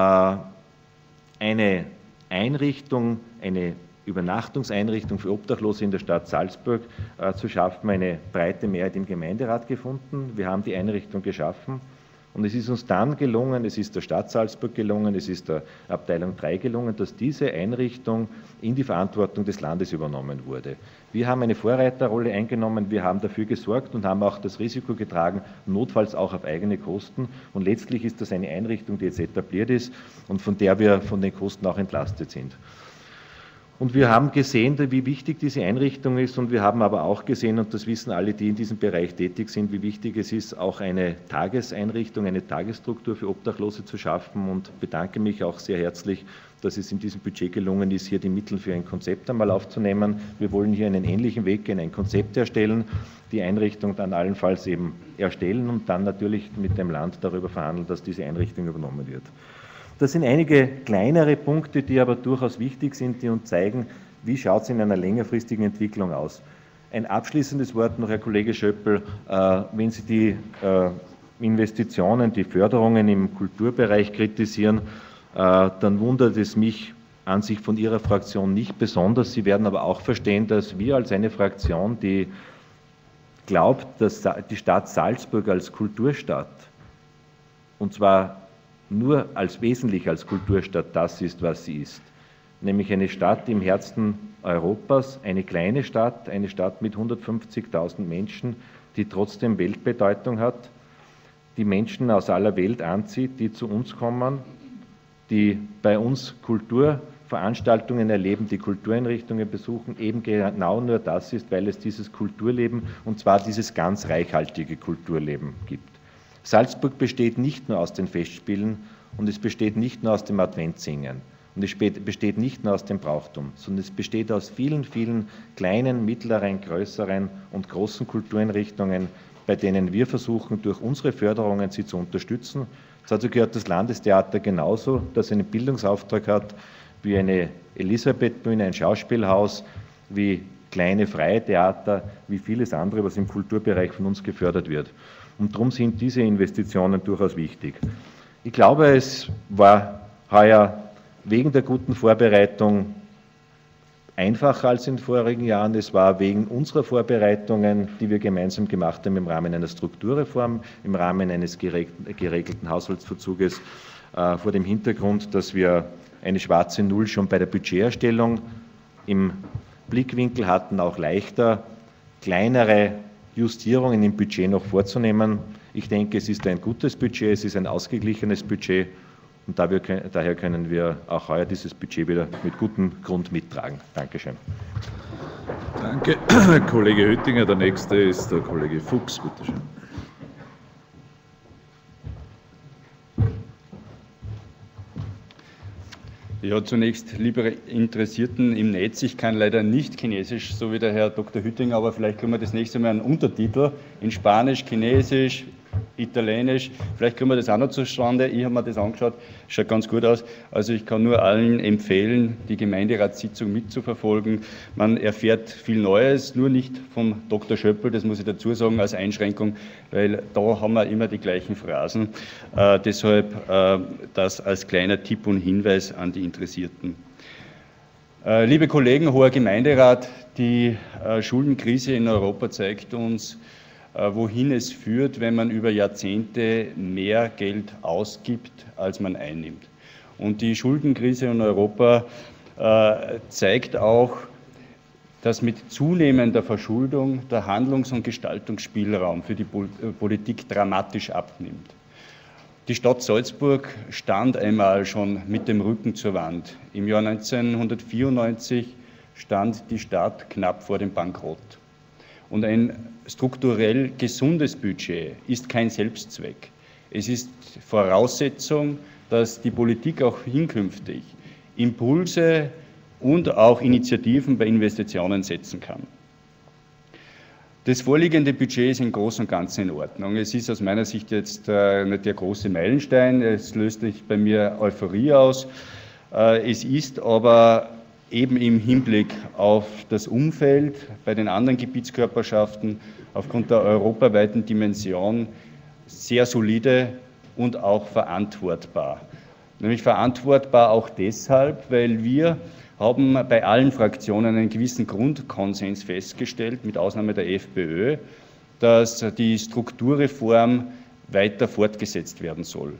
eine Einrichtung, eine Übernachtungseinrichtung für Obdachlose in der Stadt Salzburg zu schaffen, eine breite Mehrheit im Gemeinderat gefunden. Wir haben die Einrichtung geschaffen. Und es ist uns dann gelungen, es ist der Stadt Salzburg gelungen, es ist der Abteilung drei gelungen, dass diese Einrichtung in die Verantwortung des Landes übernommen wurde. Wir haben eine Vorreiterrolle eingenommen, wir haben dafür gesorgt und haben auch das Risiko getragen, notfalls auch auf eigene Kosten. Und letztlich ist das eine Einrichtung, die jetzt etabliert ist und von der wir von den Kosten auch entlastet sind. Und wir haben gesehen, wie wichtig diese Einrichtung ist, und wir haben aber auch gesehen, und das wissen alle, die in diesem Bereich tätig sind, wie wichtig es ist, auch eine Tageseinrichtung, eine Tagesstruktur für Obdachlose zu schaffen, und bedanke mich auch sehr herzlich, dass es in diesem Budget gelungen ist, hier die Mittel für ein Konzept einmal aufzunehmen. Wir wollen hier einen ähnlichen Weg gehen, ein Konzept erstellen, die Einrichtung dann allenfalls eben erstellen und dann natürlich mit dem Land darüber verhandeln, dass diese Einrichtung übernommen wird. Das sind einige kleinere Punkte, die aber durchaus wichtig sind, die uns zeigen, wie schaut es in einer längerfristigen Entwicklung aus. Ein abschließendes Wort noch, Herr Kollege Schöppel, äh, wenn Sie die äh, Investitionen, die Förderungen im Kulturbereich kritisieren, äh, dann wundert es mich an sich von Ihrer Fraktion nicht besonders. Sie werden aber auch verstehen, dass wir als eine Fraktion, die glaubt, dass die Stadt Salzburg als Kulturstadt, und zwar nur als wesentlich als Kulturstadt das ist, was sie ist. Nämlich eine Stadt im Herzen Europas, eine kleine Stadt, eine Stadt mit hundertfünfzigtausend Menschen, die trotzdem Weltbedeutung hat, die Menschen aus aller Welt anzieht, die zu uns kommen, die bei uns Kulturveranstaltungen erleben, die Kultureinrichtungen besuchen, eben genau nur das ist, weil es dieses Kulturleben, und zwar dieses ganz reichhaltige Kulturleben gibt. Salzburg besteht nicht nur aus den Festspielen und es besteht nicht nur aus dem Adventsingen und es besteht nicht nur aus dem Brauchtum, sondern es besteht aus vielen, vielen kleinen, mittleren, größeren und großen Kultureinrichtungen, bei denen wir versuchen, durch unsere Förderungen sie zu unterstützen. Dazu gehört das Landestheater genauso, das einen Bildungsauftrag hat, wie eine Elisabethbühne, ein Schauspielhaus, wie kleine freie Theater, wie vieles andere, was im Kulturbereich von uns gefördert wird. Und darum sind diese Investitionen durchaus wichtig. Ich glaube, es war heuer wegen der guten Vorbereitung einfacher als in den vorigen Jahren. Es war wegen unserer Vorbereitungen, die wir gemeinsam gemacht haben im Rahmen einer Strukturreform, im Rahmen eines geregelten Haushaltsverzuges, äh, vor dem Hintergrund, dass wir eine schwarze Null schon bei der Budgeterstellung im Blickwinkel hatten, auch leichter kleinere Justierungen im Budget noch vorzunehmen. Ich denke, es ist ein gutes Budget, es ist ein ausgeglichenes Budget und daher können wir auch heuer dieses Budget wieder mit gutem Grund mittragen. Dankeschön. Danke, Kollege Oettinger. Der nächste ist der Kollege Fuchs. Bitte schön. Ja, zunächst, liebe Interessierten im Netz, ich kann leider nicht Chinesisch, so wie der Herr Doktor Hüttinger, aber vielleicht kriegen wir das nächste Mal einen Untertitel in Spanisch, Chinesisch, Italienisch, vielleicht kriegen wir das auch noch zustande. Ich habe mir das angeschaut, schaut ganz gut aus. Also ich kann nur allen empfehlen, die Gemeinderatssitzung mitzuverfolgen. Man erfährt viel Neues, nur nicht vom Doktor Schöppel, das muss ich dazu sagen, als Einschränkung, weil da haben wir immer die gleichen Phrasen. Äh, deshalb äh, das als kleiner Tipp und Hinweis an die Interessierten. Äh, liebe Kollegen, hoher Gemeinderat, die äh, Schuldenkrise in Europa zeigt uns, wohin es führt, wenn man über Jahrzehnte mehr Geld ausgibt, als man einnimmt. Und die Schuldenkrise in Europa äh, zeigt auch, dass mit zunehmender Verschuldung der Handlungs- und Gestaltungsspielraum für die Politik dramatisch abnimmt. Die Stadt Salzburg stand einmal schon mit dem Rücken zur Wand. Im Jahr neunzehnhundertvierundneunzig stand die Stadt knapp vor dem Bankrott. Und ein strukturell gesundes Budget ist kein Selbstzweck. Es ist Voraussetzung, dass die Politik auch hinkünftig Impulse und auch Initiativen bei Investitionen setzen kann. Das vorliegende Budget ist im Großen und Ganzen in Ordnung. Es ist aus meiner Sicht jetzt äh, nicht der große Meilenstein, es löst nicht bei mir Euphorie aus. Äh, es ist aber eben im Hinblick auf das Umfeld bei den anderen Gebietskörperschaften aufgrund der europaweiten Dimension sehr solide und auch verantwortbar. Nämlich verantwortbar auch deshalb, weil wir haben bei allen Fraktionen einen gewissen Grundkonsens festgestellt, mit Ausnahme der FPÖ, dass die Strukturreform weiter fortgesetzt werden soll.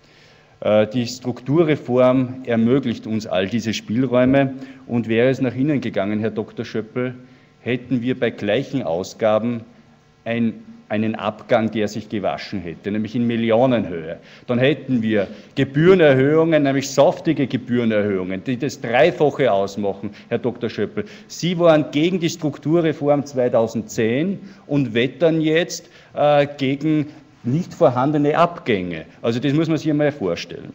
Die Strukturreform ermöglicht uns all diese Spielräume und wäre es nach innen gegangen, Herr Doktor Schöppel, hätten wir bei gleichen Ausgaben ein, einen Abgang, der sich gewaschen hätte, nämlich in Millionenhöhe. Dann hätten wir Gebührenerhöhungen, nämlich saftige Gebührenerhöhungen, die das Dreifache ausmachen, Herr Doktor Schöppel. Sie waren gegen die Strukturreform zweitausendzehn und wettern jetzt äh, gegen nicht vorhandene Abgänge. Also das muss man sich einmal vorstellen.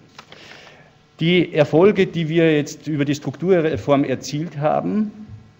Die Erfolge, die wir jetzt über die Strukturreform erzielt haben,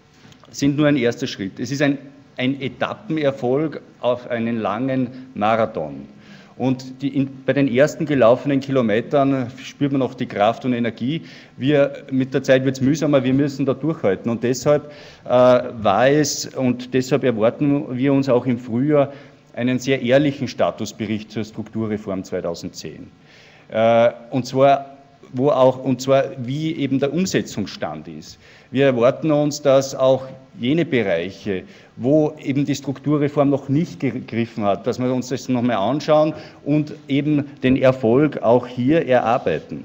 sind nur ein erster Schritt. Es ist ein, ein Etappenerfolg auf einen langen Marathon. Und die, in, bei den ersten gelaufenen Kilometern spürt man noch die Kraft und Energie. Wir, mit der Zeit wird es mühsamer, wir müssen da durchhalten. Und deshalb äh, war es, und deshalb erwarten wir uns auch im Frühjahr einen sehr ehrlichen Statusbericht zur Strukturreform zweitausendzehn. Äh, und zwar wo auch, und zwar wie eben der Umsetzungsstand ist. Wir erwarten uns, dass auch jene Bereiche, wo eben die Strukturreform noch nicht gegriffen hat, dass wir uns das nochmal anschauen und eben den Erfolg auch hier erarbeiten.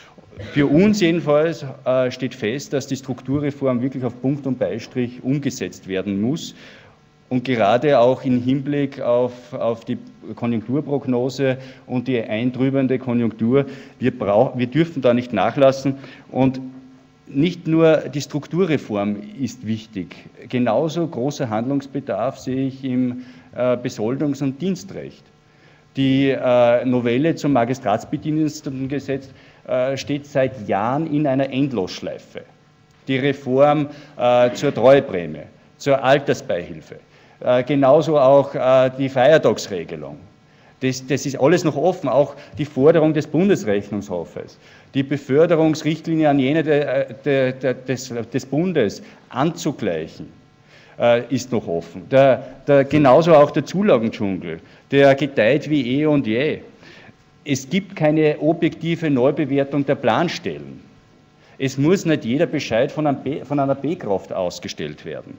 Für uns jedenfalls äh, steht fest, dass die Strukturreform wirklich auf Punkt und Beistrich umgesetzt werden muss. Und gerade auch im Hinblick auf, auf die Konjunkturprognose und die eintrübende Konjunktur, wir, brauch, wir dürfen da nicht nachlassen. Und nicht nur die Strukturreform ist wichtig, genauso großer Handlungsbedarf sehe ich im äh, Besoldungs- und Dienstrecht. Die äh, Novelle zum Magistratsbedienstetengesetz äh, steht seit Jahren in einer Endlosschleife. Die Reform äh, zur Treueprämie, zur Altersbeihilfe. Äh, genauso auch äh, die Feiertagsregelung. Das, das ist alles noch offen, auch die Forderung des Bundesrechnungshofes, die Beförderungsrichtlinie an jene de, de, de, des, des Bundes anzugleichen, äh, ist noch offen. Der, der, genauso auch der Zulagendschungel, der gedeiht wie eh und je. Es gibt keine objektive Neubewertung der Planstellen. Es muss nicht jeder Bescheid von, einem B, von einer B-Kraft ausgestellt werden.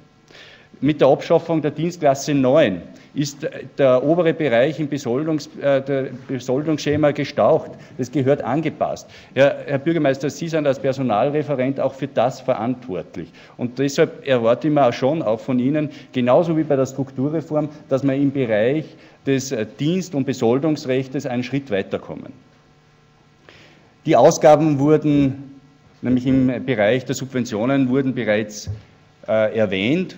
Mit der Abschaffung der Dienstklasse neun ist der obere Bereich im Besoldungs, äh, der Besoldungsschema gestaucht. Das gehört angepasst. Herr, Herr Bürgermeister, Sie sind als Personalreferent auch für das verantwortlich. Und deshalb erwarte ich mir auch schon auch von Ihnen, genauso wie bei der Strukturreform, dass man im Bereich des Dienst- und Besoldungsrechts einen Schritt weiterkommen. Die Ausgaben wurden, nämlich im Bereich der Subventionen, wurden bereits äh, erwähnt.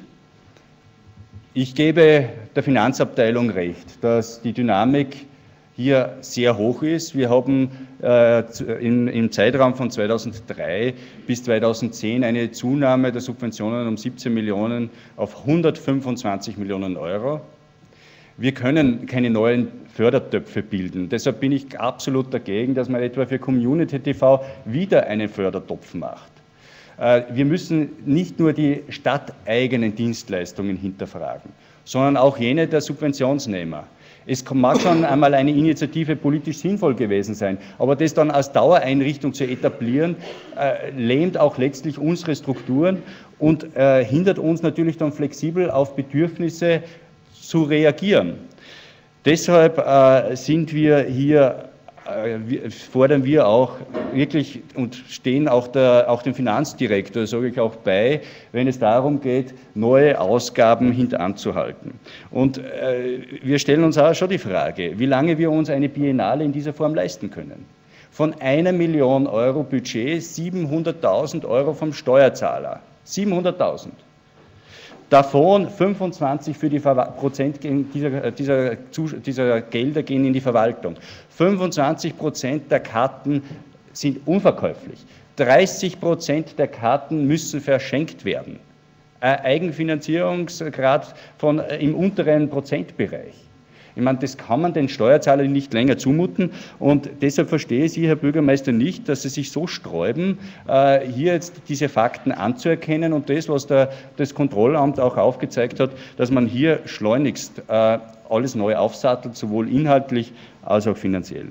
Ich gebe der Finanzabteilung recht, dass die Dynamik hier sehr hoch ist. Wir haben äh, in, im Zeitraum von zweitausenddrei bis zweitausendzehn eine Zunahme der Subventionen um siebzehn Millionen auf hundertfünfundzwanzig Millionen Euro. Wir können keine neuen Fördertöpfe bilden. Deshalb bin ich absolut dagegen, dass man etwa für Community T V wieder einen Fördertopf macht. Äh, wir müssen nicht nur die stadteigenen Dienstleistungen hinterfragen, sondern auch jene der Subventionsnehmer. Es mag schon einmal eine Initiative politisch sinnvoll gewesen sein, aber das dann als Dauereinrichtung zu etablieren, äh, lähmt auch letztlich unsere Strukturen und äh, hindert uns natürlich dann flexibel auf Bedürfnisse zu reagieren. Deshalb äh, sind wir hier, äh, fordern wir auch wirklich und stehen auch, der, auch dem Finanzdirektor, sage ich auch bei, wenn es darum geht, neue Ausgaben hintanzuhalten. Und äh, wir stellen uns auch schon die Frage, wie lange wir uns eine Biennale in dieser Form leisten können. Von einer Million Euro Budget, siebenhunderttausend Euro vom Steuerzahler. siebenhunderttausend. Davon fünfundzwanzig für die Prozent dieser, dieser, dieser Gelder gehen in die Verwaltung. fünfundzwanzig Prozent der Karten sind unverkäuflich. dreißig Prozent der Karten müssen verschenkt werden. Ein Eigenfinanzierungsgrad von, im unteren Prozentbereich. Ich meine, das kann man den Steuerzahlern nicht länger zumuten und deshalb verstehe ich Sie, Herr Bürgermeister, nicht, dass Sie sich so sträuben, hier jetzt diese Fakten anzuerkennen und das, was der, das Kontrollamt auch aufgezeigt hat, dass man hier schleunigst alles neu aufsattelt, sowohl inhaltlich als auch finanziell.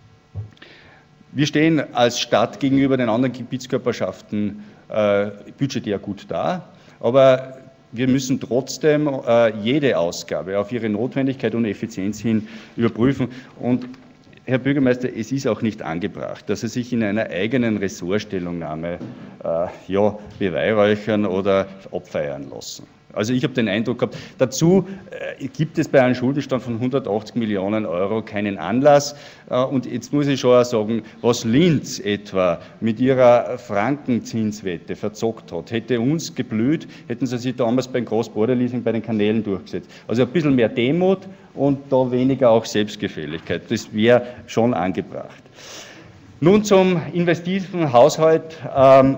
Wir stehen als Stadt gegenüber den anderen Gebietskörperschaften budgetär gut da, aber wir müssen trotzdem äh, jede Ausgabe auf ihre Notwendigkeit und Effizienz hin überprüfen. Und Herr Bürgermeister, es ist auch nicht angebracht, dass Sie sich in einer eigenen Ressortstellungnahme äh, ja, beweihräuchern oder abfeiern lassen. Also ich habe den Eindruck gehabt, dazu äh, gibt es bei einem Schuldenstand von hundertachtzig Millionen Euro keinen Anlass. Äh, und jetzt muss ich schon auch sagen, was Linz etwa mit ihrer Frankenzinswette verzockt hat, hätte uns geblüht, hätten sie sich damals beim Cross-Border-Leasing bei den Kanälen durchgesetzt. Also ein bisschen mehr Demut und da weniger auch Selbstgefälligkeit. Das wäre schon angebracht. Nun zum investiven Haushalt. Ähm,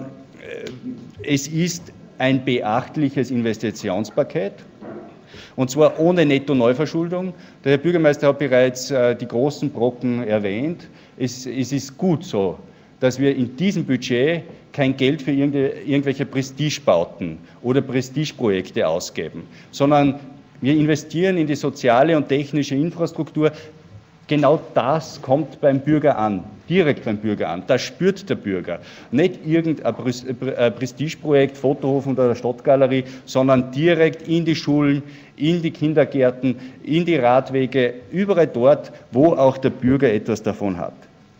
es ist ein beachtliches Investitionspaket, und zwar ohne Netto-Neuverschuldung. Der Herr Bürgermeister hat bereits äh, die großen Brocken erwähnt. Es, es ist gut so, dass wir in diesem Budget kein Geld für irgendwelche Prestigebauten oder Prestigeprojekte ausgeben, sondern wir investieren in die soziale und technische Infrastruktur. Genau das kommt beim Bürger an, direkt beim Bürger an. Das spürt der Bürger. Nicht irgendein Prestigeprojekt, Fotohof oder der Stadtgalerie, sondern direkt in die Schulen, in die Kindergärten, in die Radwege, überall dort, wo auch der Bürger etwas davon hat.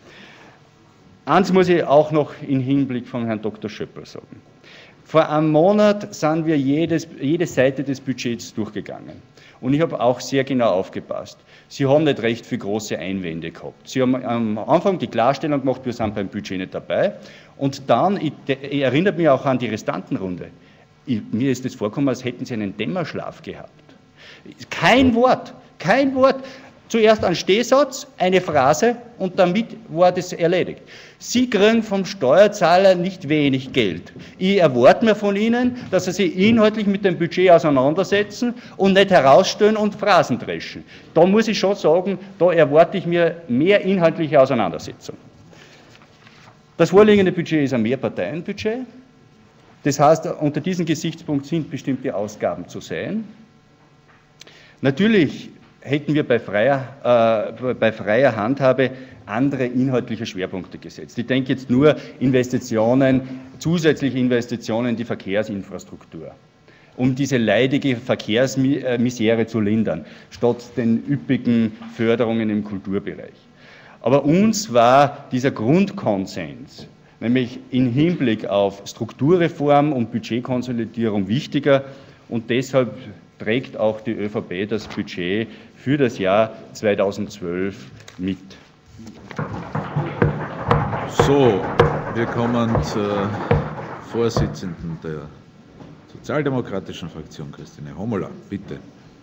Eins muss ich auch noch im Hinblick von Herrn Doktor Schöppel sagen. Vor einem Monat sind wir jedes, jede Seite des Budgets durchgegangen. Und ich habe auch sehr genau aufgepasst. Sie haben nicht recht viele große Einwände gehabt. Sie haben am Anfang die Klarstellung gemacht, wir sind beim Budget nicht dabei. Und dann, ich, ich erinnere mich auch an die Restantenrunde. Ich, mir ist es vorgekommen, als hätten Sie einen Dämmerschlaf gehabt. Kein Wort, kein Wort. Zuerst ein Stehsatz, eine Phrase und damit war das erledigt. Sie kriegen vom Steuerzahler nicht wenig Geld. Ich erwarte mir von Ihnen, dass Sie sich inhaltlich mit dem Budget auseinandersetzen und nicht herausstellen und Phrasen dreschen. Da muss ich schon sagen, da erwarte ich mir mehr inhaltliche Auseinandersetzung. Das vorliegende Budget ist ein Mehrparteienbudget. Das heißt, unter diesem Gesichtspunkt sind bestimmte Ausgaben zu sehen. Natürlich hätten wir bei freier, äh, bei freier Handhabe andere inhaltliche Schwerpunkte gesetzt. Ich denke jetzt nur Investitionen, zusätzliche Investitionen in die Verkehrsinfrastruktur, um diese leidige Verkehrsmisere zu lindern, statt den üppigen Förderungen im Kulturbereich. Aber uns war dieser Grundkonsens, nämlich im Hinblick auf Strukturreform und Budgetkonsolidierung wichtiger und deshalb trägt auch die ÖVP das Budget für das Jahr zweitausendzwölf mit. So, wir kommen zur Vorsitzenden der Sozialdemokratischen Fraktion, Christine Homola. Bitte.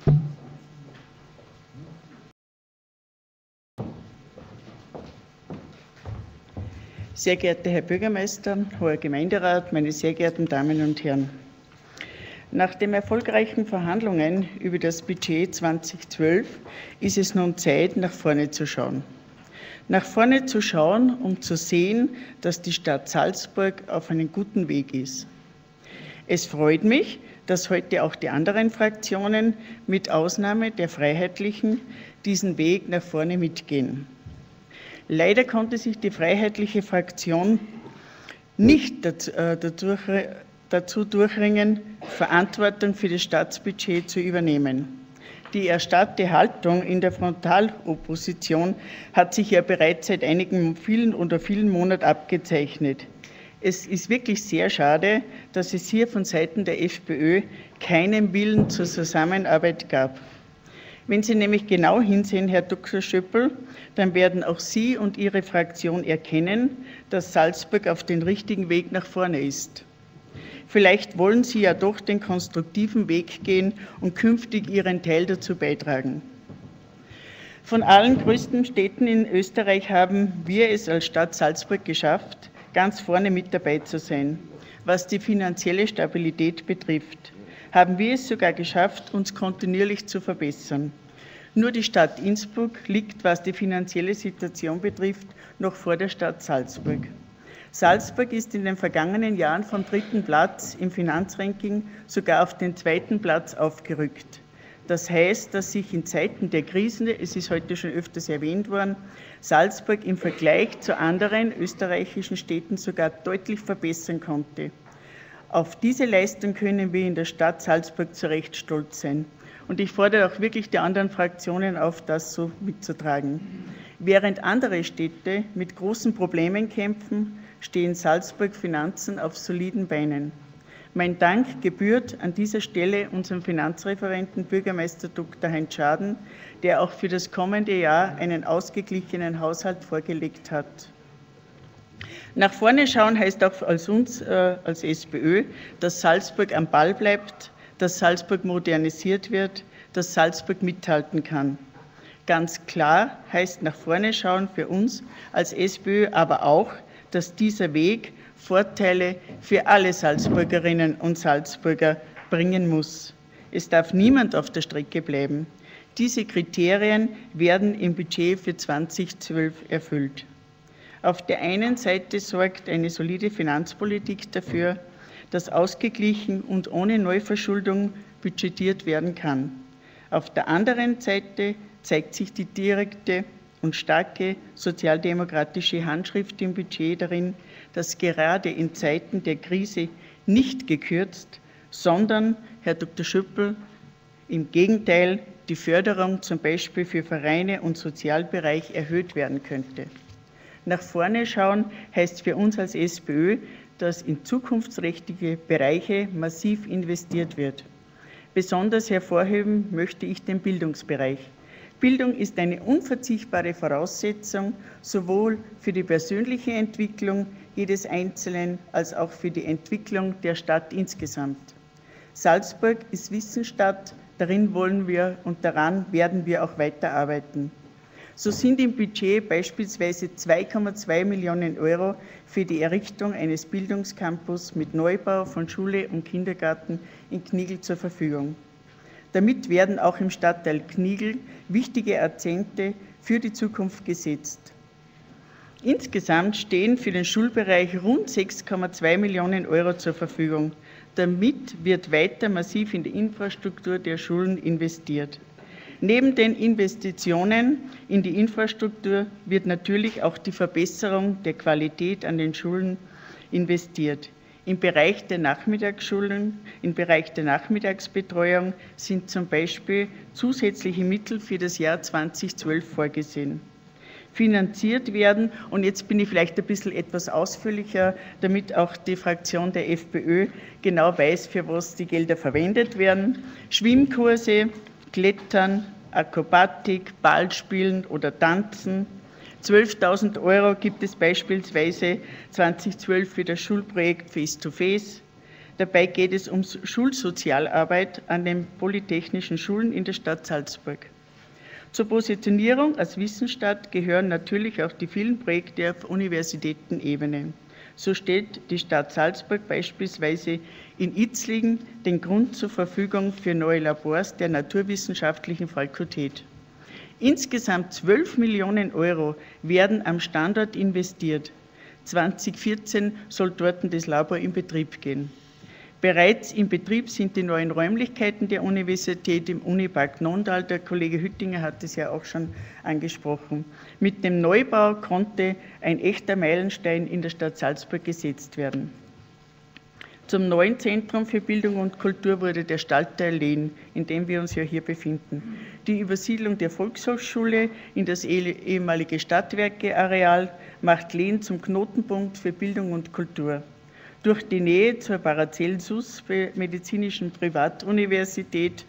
Sehr geehrter Herr Bürgermeister, hoher Gemeinderat, meine sehr geehrten Damen und Herren! Nach den erfolgreichen Verhandlungen über das Budget zweitausendzwölf ist es nun Zeit, nach vorne zu schauen. Nach vorne zu schauen, um zu sehen, dass die Stadt Salzburg auf einem guten Weg ist. Es freut mich, dass heute auch die anderen Fraktionen, mit Ausnahme der Freiheitlichen, diesen Weg nach vorne mitgehen. Leider konnte sich die Freiheitliche Fraktion nicht dazu, äh, dadurch, dazu durchringen, Verantwortung für das Staatsbudget zu übernehmen. Die erstarrte Haltung in der Frontalopposition hat sich ja bereits seit einigen vielen oder vielen Monaten abgezeichnet. Es ist wirklich sehr schade, dass es hier von Seiten der FPÖ keinen Willen zur Zusammenarbeit gab. Wenn Sie nämlich genau hinsehen, Herr Doktor Schöppl, dann werden auch Sie und Ihre Fraktion erkennen, dass Salzburg auf dem richtigen Weg nach vorne ist. Vielleicht wollen Sie ja doch den konstruktiven Weg gehen und künftig Ihren Teil dazu beitragen. Von allen größten Städten in Österreich haben wir es als Stadt Salzburg geschafft, ganz vorne mit dabei zu sein. Was die finanzielle Stabilität betrifft, haben wir es sogar geschafft, uns kontinuierlich zu verbessern. Nur die Stadt Innsbruck liegt, was die finanzielle Situation betrifft, noch vor der Stadt Salzburg. Salzburg ist in den vergangenen Jahren vom dritten Platz im Finanzranking sogar auf den zweiten Platz aufgerückt. Das heißt, dass sich in Zeiten der Krisen, es ist heute schon öfters erwähnt worden, Salzburg im Vergleich zu anderen österreichischen Städten sogar deutlich verbessern konnte. Auf diese Leistung können wir in der Stadt Salzburg zu Recht stolz sein. Und ich fordere auch wirklich die anderen Fraktionen auf, das so mitzutragen. Während andere Städte mit großen Problemen kämpfen, stehen Salzburg Finanzen auf soliden Beinen. Mein Dank gebührt an dieser Stelle unserem Finanzreferenten Bürgermeister Doktor Heinz Schaden, der auch für das kommende Jahr einen ausgeglichenen Haushalt vorgelegt hat. Nach vorne schauen heißt auch als uns, äh, als SPÖ, dass Salzburg am Ball bleibt, dass Salzburg modernisiert wird, dass Salzburg mithalten kann. Ganz klar heißt nach vorne schauen für uns als SPÖ aber auch, dass dieser Weg Vorteile für alle Salzburgerinnen und Salzburger bringen muss. Es darf niemand auf der Strecke bleiben. Diese Kriterien werden im Budget für zweitausendzwölf erfüllt. Auf der einen Seite sorgt eine solide Finanzpolitik dafür, dass ausgeglichen und ohne Neuverschuldung budgetiert werden kann. Auf der anderen Seite zeigt sich die direkte und starke sozialdemokratische Handschrift im Budget darin, dass gerade in Zeiten der Krise nicht gekürzt, sondern, Herr Doktor Schöppl, im Gegenteil die Förderung zum Beispiel für Vereine und Sozialbereich erhöht werden könnte. Nach vorne schauen heißt für uns als SPÖ, dass in zukunftsträchtige Bereiche massiv investiert wird. Besonders hervorheben möchte ich den Bildungsbereich. Bildung ist eine unverzichtbare Voraussetzung sowohl für die persönliche Entwicklung jedes Einzelnen als auch für die Entwicklung der Stadt insgesamt. Salzburg ist Wissensstadt, darin wollen wir und daran werden wir auch weiterarbeiten. So sind im Budget beispielsweise zwei Komma zwei Millionen Euro für die Errichtung eines Bildungscampus mit Neubau von Schule und Kindergarten in Knigl zur Verfügung. Damit werden auch im Stadtteil Knigl wichtige Akzente für die Zukunft gesetzt. Insgesamt stehen für den Schulbereich rund sechs Komma zwei Millionen Euro zur Verfügung. Damit wird weiter massiv in die Infrastruktur der Schulen investiert. Neben den Investitionen in die Infrastruktur wird natürlich auch die Verbesserung der Qualität an den Schulen investiert. Im Bereich der Nachmittagsschulen, im Bereich der Nachmittagsbetreuung sind zum Beispiel zusätzliche Mittel für das Jahr zweitausendzwölf vorgesehen. finanziert werden. Und jetzt bin ich vielleicht ein bisschen etwas ausführlicher, damit auch die Fraktion der FPÖ genau weiß, für was die Gelder verwendet werden. Schwimmkurse, Klettern, Akrobatik, Ballspielen oder Tanzen. zwölftausend Euro gibt es beispielsweise zweitausendzwölf für das Schulprojekt Face to Face. Dabei geht es um Schulsozialarbeit an den polytechnischen Schulen in der Stadt Salzburg. Zur Positionierung als Wissensstadt gehören natürlich auch die vielen Projekte auf Universitätenebene. So steht die Stadt Salzburg beispielsweise in Itzlingen den Grund zur Verfügung für neue Labors der Naturwissenschaftlichen Fakultät. Insgesamt zwölf Millionen Euro werden am Standort investiert. zweitausendvierzehn soll dort das Labor in Betrieb gehen. Bereits in Betrieb sind die neuen Räumlichkeiten der Universität im Unipark Nondal. Der Kollege Hüttinger hat es ja auch schon angesprochen. Mit dem Neubau konnte ein echter Meilenstein in der Stadt Salzburg gesetzt werden. Zum neuen Zentrum für Bildung und Kultur wurde der Stadtteil Lehn, in dem wir uns ja hier befinden. Die Übersiedlung der Volkshochschule in das ehemalige Stadtwerkeareal macht Lehn zum Knotenpunkt für Bildung und Kultur. Durch die Nähe zur Paracelsus Medizinischen Privatuniversität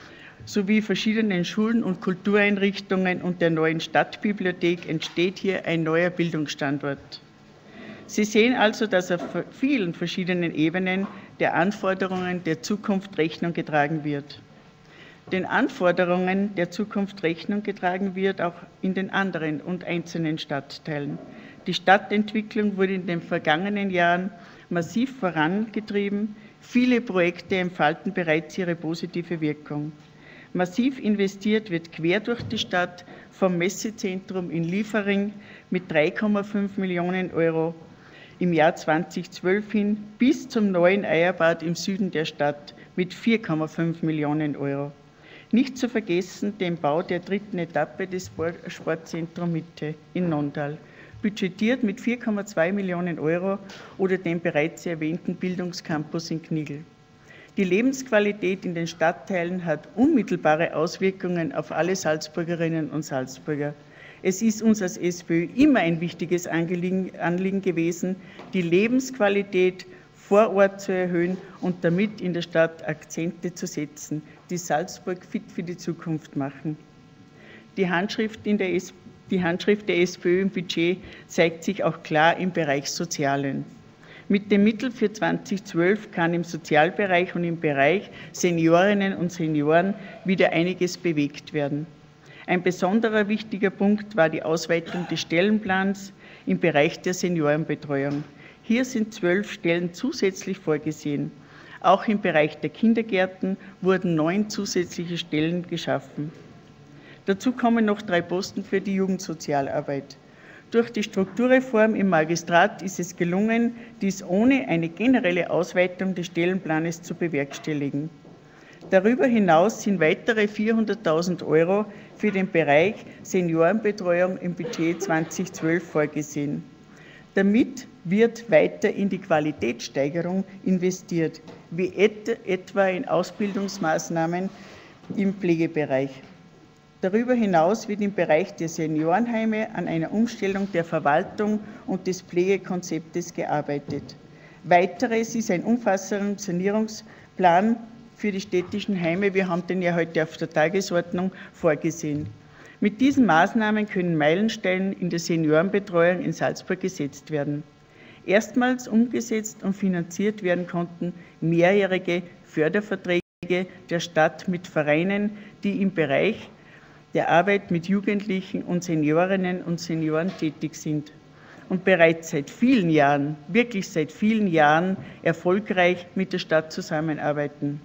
sowie verschiedenen Schulen und Kultureinrichtungen und der neuen Stadtbibliothek entsteht hier ein neuer Bildungsstandort. Sie sehen also, dass auf vielen verschiedenen Ebenen der Anforderungen der Zukunft Rechnung getragen wird. Den Anforderungen der Zukunft Rechnung getragen wird auch in den anderen und einzelnen Stadtteilen. Die Stadtentwicklung wurde in den vergangenen Jahren massiv vorangetrieben. Viele Projekte entfalten bereits ihre positive Wirkung. Massiv investiert wird quer durch die Stadt, vom Messezentrum in Liefering mit drei Komma fünf Millionen Euro im Jahr zweitausendzwölf hin bis zum neuen Eierbad im Süden der Stadt mit vier Komma fünf Millionen Euro. Nicht zu vergessen den Bau der dritten Etappe des Sportzentrum Mitte in Nondal, budgetiert mit vier Komma zwei Millionen Euro, oder den bereits erwähnten Bildungscampus in Knigl. Die Lebensqualität in den Stadtteilen hat unmittelbare Auswirkungen auf alle Salzburgerinnen und Salzburger. Es ist uns als SPÖ immer ein wichtiges Anliegen, Anliegen gewesen, die Lebensqualität vor Ort zu erhöhen und damit in der Stadt Akzente zu setzen, die Salzburg fit für die Zukunft machen. Die Handschrift, in der, S die Handschrift der SPÖ im Budget zeigt sich auch klar im Bereich Sozialen. Mit den Mitteln für zweitausendzwölf kann im Sozialbereich und im Bereich Seniorinnen und Senioren wieder einiges bewegt werden. Ein besonderer wichtiger Punkt war die Ausweitung des Stellenplans im Bereich der Seniorenbetreuung. Hier sind zwölf Stellen zusätzlich vorgesehen. Auch im Bereich der Kindergärten wurden neun zusätzliche Stellen geschaffen. Dazu kommen noch drei Posten für die Jugendsozialarbeit. Durch die Strukturreform im Magistrat ist es gelungen, dies ohne eine generelle Ausweitung des Stellenplanes zu bewerkstelligen. Darüber hinaus sind weitere vierhunderttausend Euro für den Bereich Seniorenbetreuung im Budget zweitausendzwölf vorgesehen. Damit wird weiter in die Qualitätssteigerung investiert, wie etwa in Ausbildungsmaßnahmen im Pflegebereich. Darüber hinaus wird im Bereich der Seniorenheime an einer Umstellung der Verwaltung und des Pflegekonzeptes gearbeitet. Weiteres ist ein umfassender Sanierungsplan für die städtischen Heime. Wir haben den ja heute auf der Tagesordnung vorgesehen. Mit diesen Maßnahmen können Meilensteine in der Seniorenbetreuung in Salzburg gesetzt werden. Erstmals umgesetzt und finanziert werden konnten mehrjährige Förderverträge der Stadt mit Vereinen, die im Bereich der Arbeit mit Jugendlichen und Seniorinnen und Senioren tätig sind und bereits seit vielen Jahren, wirklich seit vielen Jahren erfolgreich mit der Stadt zusammenarbeiten.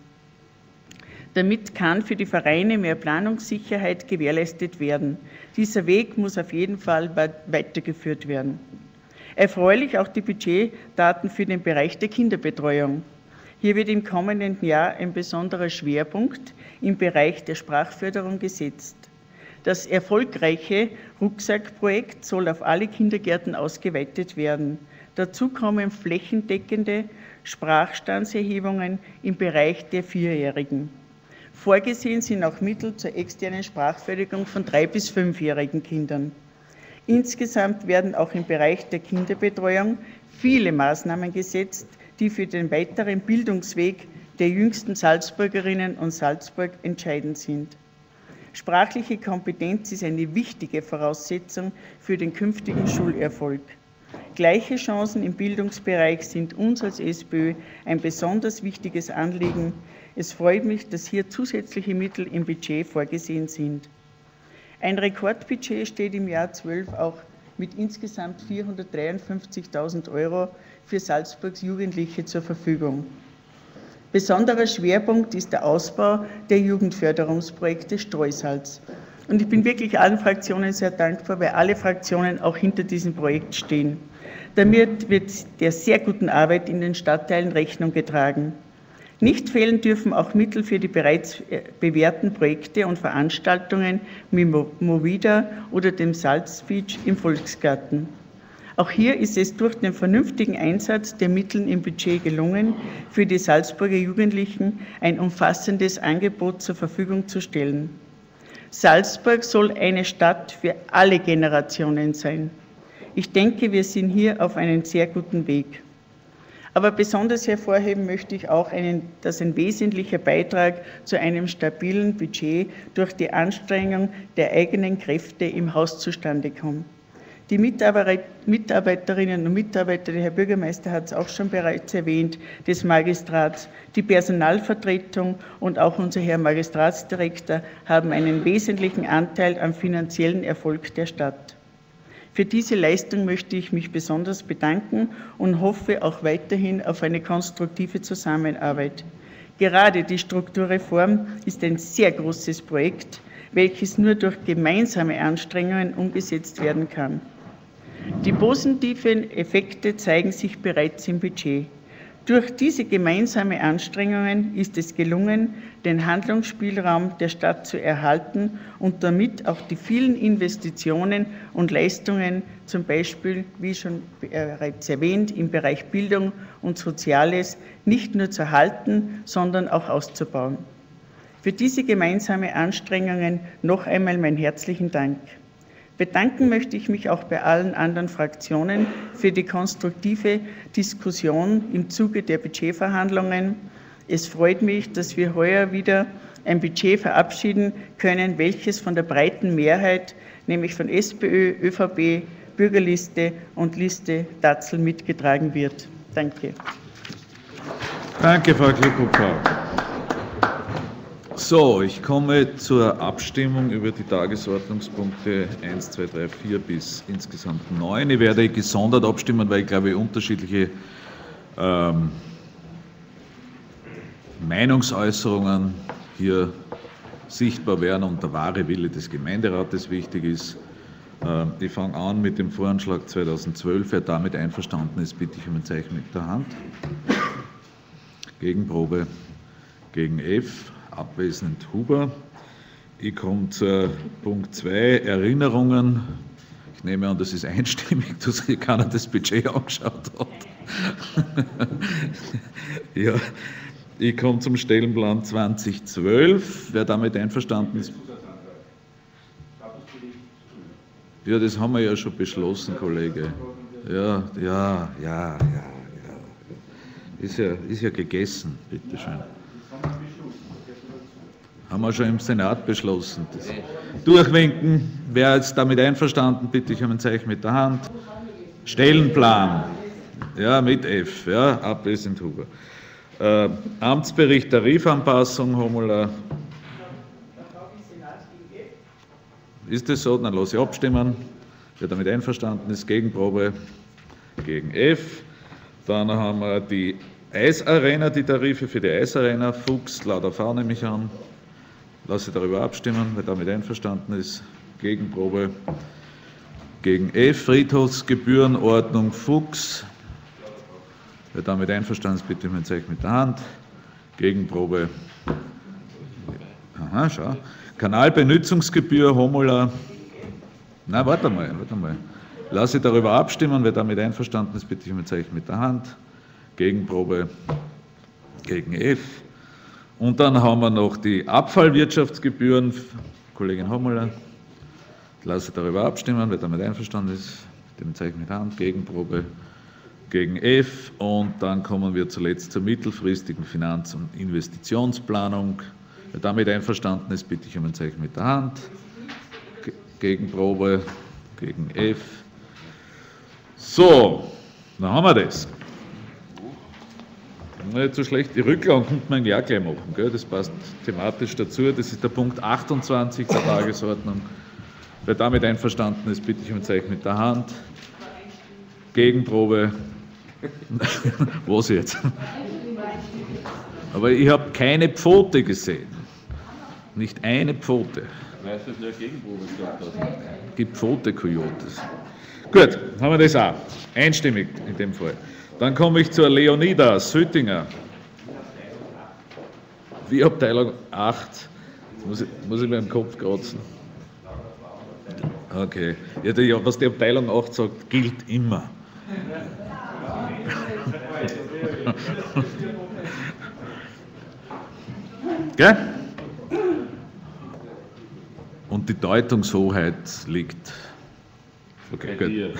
Damit kann für die Vereine mehr Planungssicherheit gewährleistet werden. Dieser Weg muss auf jeden Fall weitergeführt werden. Erfreulich auch die Budgetdaten für den Bereich der Kinderbetreuung. Hier wird im kommenden Jahr ein besonderer Schwerpunkt im Bereich der Sprachförderung gesetzt. Das erfolgreiche Rucksackprojekt soll auf alle Kindergärten ausgeweitet werden. Dazu kommen flächendeckende Sprachstandserhebungen im Bereich der Vierjährigen. Vorgesehen sind auch Mittel zur externen Sprachförderung von drei- bis fünfjährigen Kindern. Insgesamt werden auch im Bereich der Kinderbetreuung viele Maßnahmen gesetzt, die für den weiteren Bildungsweg der jüngsten Salzburgerinnen und Salzburg entscheidend sind. Sprachliche Kompetenz ist eine wichtige Voraussetzung für den künftigen Schulerfolg. Gleiche Chancen im Bildungsbereich sind uns als SPÖ ein besonders wichtiges Anliegen. Es freut mich, dass hier zusätzliche Mittel im Budget vorgesehen sind. Ein Rekordbudget steht im Jahr zwölf auch mit insgesamt vierhundertdreiundfünfzigtausend Euro für Salzburgs Jugendliche zur Verfügung. Besonderer Schwerpunkt ist der Ausbau der Jugendförderungsprojekte Streusalz. Und ich bin wirklich allen Fraktionen sehr dankbar, weil alle Fraktionen auch hinter diesem Projekt stehen. Damit wird der sehr guten Arbeit in den Stadtteilen Rechnung getragen. Nicht fehlen dürfen auch Mittel für die bereits bewährten Projekte und Veranstaltungen wie Movida oder dem Salz-Speech im Volksgarten. Auch hier ist es durch den vernünftigen Einsatz der Mittel im Budget gelungen, für die Salzburger Jugendlichen ein umfassendes Angebot zur Verfügung zu stellen. Salzburg soll eine Stadt für alle Generationen sein. Ich denke, wir sind hier auf einem sehr guten Weg. Aber besonders hervorheben möchte ich auch, einen, dass ein wesentlicher Beitrag zu einem stabilen Budget durch die Anstrengung der eigenen Kräfte im Haus zustande kommt. Die Mitarbeiterinnen und Mitarbeiter, der Herr Bürgermeister hat es auch schon bereits erwähnt, des Magistrats, die Personalvertretung und auch unser Herr Magistratsdirektor haben einen wesentlichen Anteil am finanziellen Erfolg der Stadt. Für diese Leistung möchte ich mich besonders bedanken und hoffe auch weiterhin auf eine konstruktive Zusammenarbeit. Gerade die Strukturreform ist ein sehr großes Projekt, welches nur durch gemeinsame Anstrengungen umgesetzt werden kann. Die positiven Effekte zeigen sich bereits im Budget. Durch diese gemeinsamen Anstrengungen ist es gelungen, den Handlungsspielraum der Stadt zu erhalten und damit auch die vielen Investitionen und Leistungen, zum Beispiel, wie schon bereits erwähnt, im Bereich Bildung und Soziales, nicht nur zu halten, sondern auch auszubauen. Für diese gemeinsamen Anstrengungen noch einmal meinen herzlichen Dank. Bedanken möchte ich mich auch bei allen anderen Fraktionen für die konstruktive Diskussion im Zuge der Budgetverhandlungen. Es freut mich, dass wir heuer wieder ein Budget verabschieden können, welches von der breiten Mehrheit, nämlich von SPÖ, ÖVP, Bürgerliste und Liste Datzel mitgetragen wird. Danke. Danke, Frau Klippow. So, ich komme zur Abstimmung über die Tagesordnungspunkte eins, zwei, drei, vier bis insgesamt neun. Ich werde gesondert abstimmen, weil ich glaube, unterschiedliche ähm, Meinungsäußerungen hier sichtbar werden und der wahre Wille des Gemeinderates wichtig ist. Ähm, ich fange an mit dem Voranschlag zweitausendzwölf. Wer damit einverstanden ist, bitte ich um ein Zeichen mit der Hand. Gegenprobe gegen F. Abwesend Huber. Ich komme zu Punkt zwei, Erinnerungen. Ich nehme an, das ist einstimmig, dass keiner das Budget angeschaut hat. Ja, ich komme zum Stellenplan zweitausendzwölf. Wer damit einverstanden ist? Ja, das haben wir ja schon beschlossen, Kollege. Ja, ja, ja, ja, ja. Ist ja, ist ja gegessen, bitteschön. Haben wir schon im Senat beschlossen. Das durchwinken. Wer ist damit einverstanden, bitte ich um ein Zeichen mit der Hand. Stellenplan. Ja, mit F. Ja, abwesend Huber. Äh, Amtsbericht Tarifanpassung, Homola. Ist das so? Dann lasse ich abstimmen. Wer damit einverstanden ist, Gegenprobe gegen F. Dann haben wir die Eisarena, die Tarife für die Eisarena. Fuchs, lauter V nehme ich an. Lasse darüber abstimmen, wer damit einverstanden ist. Gegenprobe gegen F. Friedhofsgebührenordnung Fuchs. Wer damit einverstanden ist, bitte um ein Zeichen mit der Hand. Gegenprobe. Aha, schau. Kanalbenützungsgebühr Homola. Na, warte mal, warte mal. Lasse darüber abstimmen, wer damit einverstanden ist, bitte um ein Zeichen mit der Hand. Gegenprobe gegen F. Und dann haben wir noch die Abfallwirtschaftsgebühren. Kollegin Homola, Ich lasse darüber abstimmen, wer damit einverstanden ist, dem Zeichen mit Hand, Gegenprobe gegen F. Und dann kommen wir zuletzt zur mittelfristigen Finanz- und Investitionsplanung. Wer damit einverstanden ist, bitte ich um ein Zeichen mit der Hand. Gegenprobe gegen F. So, dann haben wir das. Nicht so schlecht. Die Rücklagen könnte man ja gleich machen, gell? Das passt thematisch dazu. Das ist der Punkt achtundzwanzig der Tagesordnung. Wer damit einverstanden ist, bitte ich um ein Zeichen mit der Hand. Gegenprobe. Was jetzt? Aber ich habe keine Pfote gesehen. Nicht eine Pfote. Weißt du, dass eine Gegenprobe gesagt hat? Gibt Pfote-Coyotes. Gut, haben wir das auch. Einstimmig in dem Fall. Dann komme ich zur Leonida Söttinger. Wie Abteilung acht. Jetzt muss ich, muss ich mir den Kopf kratzen. Okay. Ja, die, was die Abteilung acht sagt, gilt immer. Gell? Und die Deutungshoheit liegt. Okay, gut.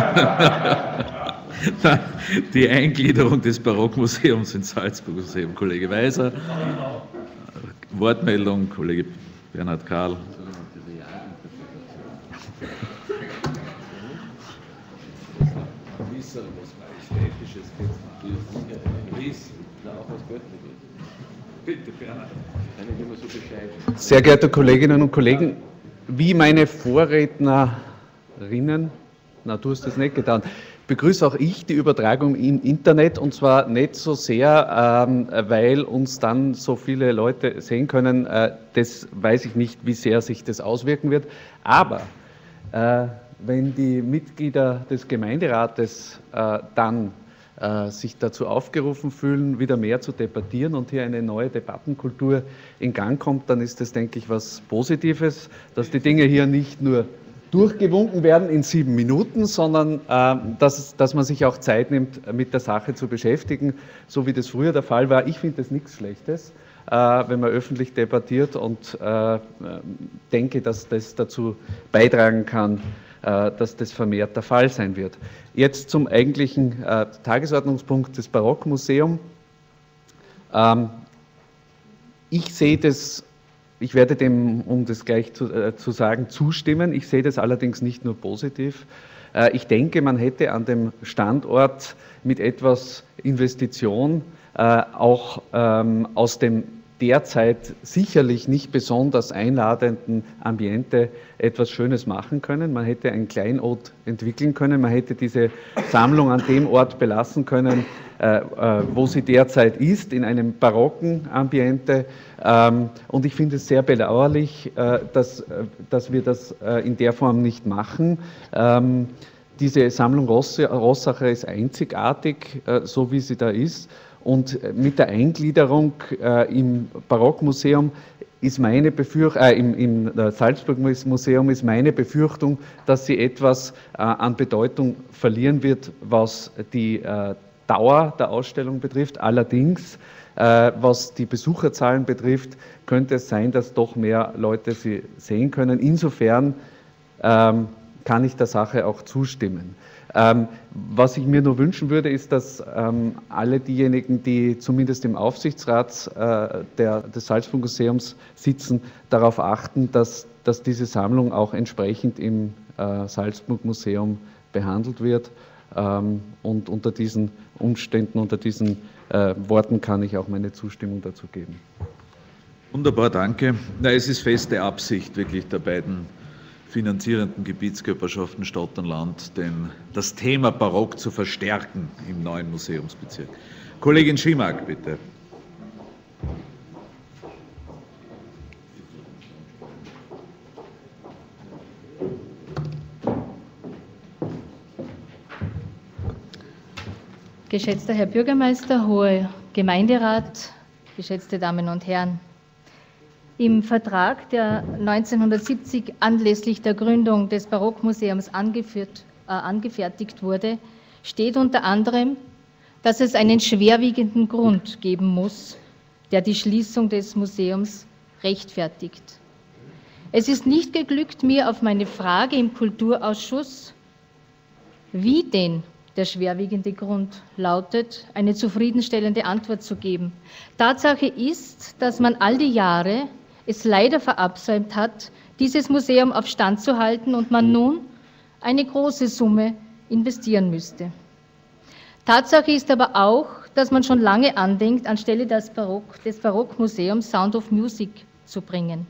Die Eingliederung des Barockmuseums ins Salzburg-Museum, Kollege Weiser. Wortmeldung, Kollege Bernhard Karl. Sehr geehrte Kolleginnen und Kollegen, wie meine Vorrednerinnen, na du hast das nicht getan, begrüße auch ich die Übertragung im Internet, und zwar nicht so sehr, ähm, weil uns dann so viele Leute sehen können, äh, das weiß ich nicht, wie sehr sich das auswirken wird, aber äh, wenn die Mitglieder des Gemeinderates äh, dann äh, sich dazu aufgerufen fühlen, wieder mehr zu debattieren und hier eine neue Debattenkultur in Gang kommt, dann ist das, denke ich, was Positives, dass die Dinge hier nicht nur durchgewunken werden in sieben Minuten, sondern äh, dass, dass man sich auch Zeit nimmt, mit der Sache zu beschäftigen, so wie das früher der Fall war. Ich finde das nichts Schlechtes, äh, wenn man öffentlich debattiert, und äh, denke, dass das dazu beitragen kann, äh, dass das vermehrt der Fall sein wird. Jetzt zum eigentlichen äh, Tagesordnungspunkt des Barockmuseums. Ähm, ich sehe das Ich werde dem, um das gleich zu, äh, zu sagen, zustimmen. Ich sehe das allerdings nicht nur positiv. Äh, ich denke, man hätte an dem Standort mit etwas Investition äh, auch ähm, aus dem derzeit sicherlich nicht besonders einladenden Ambiente etwas Schönes machen können. Man hätte ein Kleinod entwickeln können, man hätte diese Sammlung an dem Ort belassen können, äh, äh, wo sie derzeit ist, in einem barocken Ambiente. Ähm, und ich finde es sehr bedauerlich, äh, dass, äh, dass wir das äh, in der Form nicht machen. Ähm, diese Sammlung Rossacher ist einzigartig, äh, so wie sie da ist. Und mit der Eingliederung äh, im Barockmuseum ist meine Befürchtung, äh, im, im Salzburg-Museum ist meine Befürchtung, dass sie etwas äh, an Bedeutung verlieren wird, was die äh, Dauer der Ausstellung betrifft. Allerdings, äh, was die Besucherzahlen betrifft, könnte es sein, dass doch mehr Leute sie sehen können. Insofern ähm, kann ich der Sache auch zustimmen. Ähm, was ich mir nur wünschen würde, ist, dass ähm, alle diejenigen, die zumindest im Aufsichtsrat äh, der, des Salzburg-Museums sitzen, darauf achten, dass, dass diese Sammlung auch entsprechend im äh, Salzburg-Museum behandelt wird. Ähm, und unter diesen Umständen, unter diesen äh, Worten kann ich auch meine Zustimmung dazu geben. Wunderbar, danke. Na, es ist feste Absicht wirklich der beiden finanzierenden Gebietskörperschaften Stadt und Land, denn das Thema Barock zu verstärken im neuen Museumsbezirk. Kollegin Schimak, bitte. Geschätzter Herr Bürgermeister, hoher Gemeinderat, geschätzte Damen und Herren. Im Vertrag, der neunzehnhundertsiebzig anlässlich der Gründung des Barockmuseums angeführt, äh, angefertigt wurde, steht unter anderem, dass es einen schwerwiegenden Grund geben muss, der die Schließung des Museums rechtfertigt. Es ist nicht geglückt, mir auf meine Frage im Kulturausschuss, wie denn der schwerwiegende Grund lautet, eine zufriedenstellende Antwort zu geben. Tatsache ist, dass man all die Jahre es leider verabsäumt hat, dieses Museum auf Stand zu halten und man nun eine große Summe investieren müsste. Tatsache ist aber auch, dass man schon lange andenkt, anstelle des, Barock, des Barockmuseums Sound of Music zu bringen.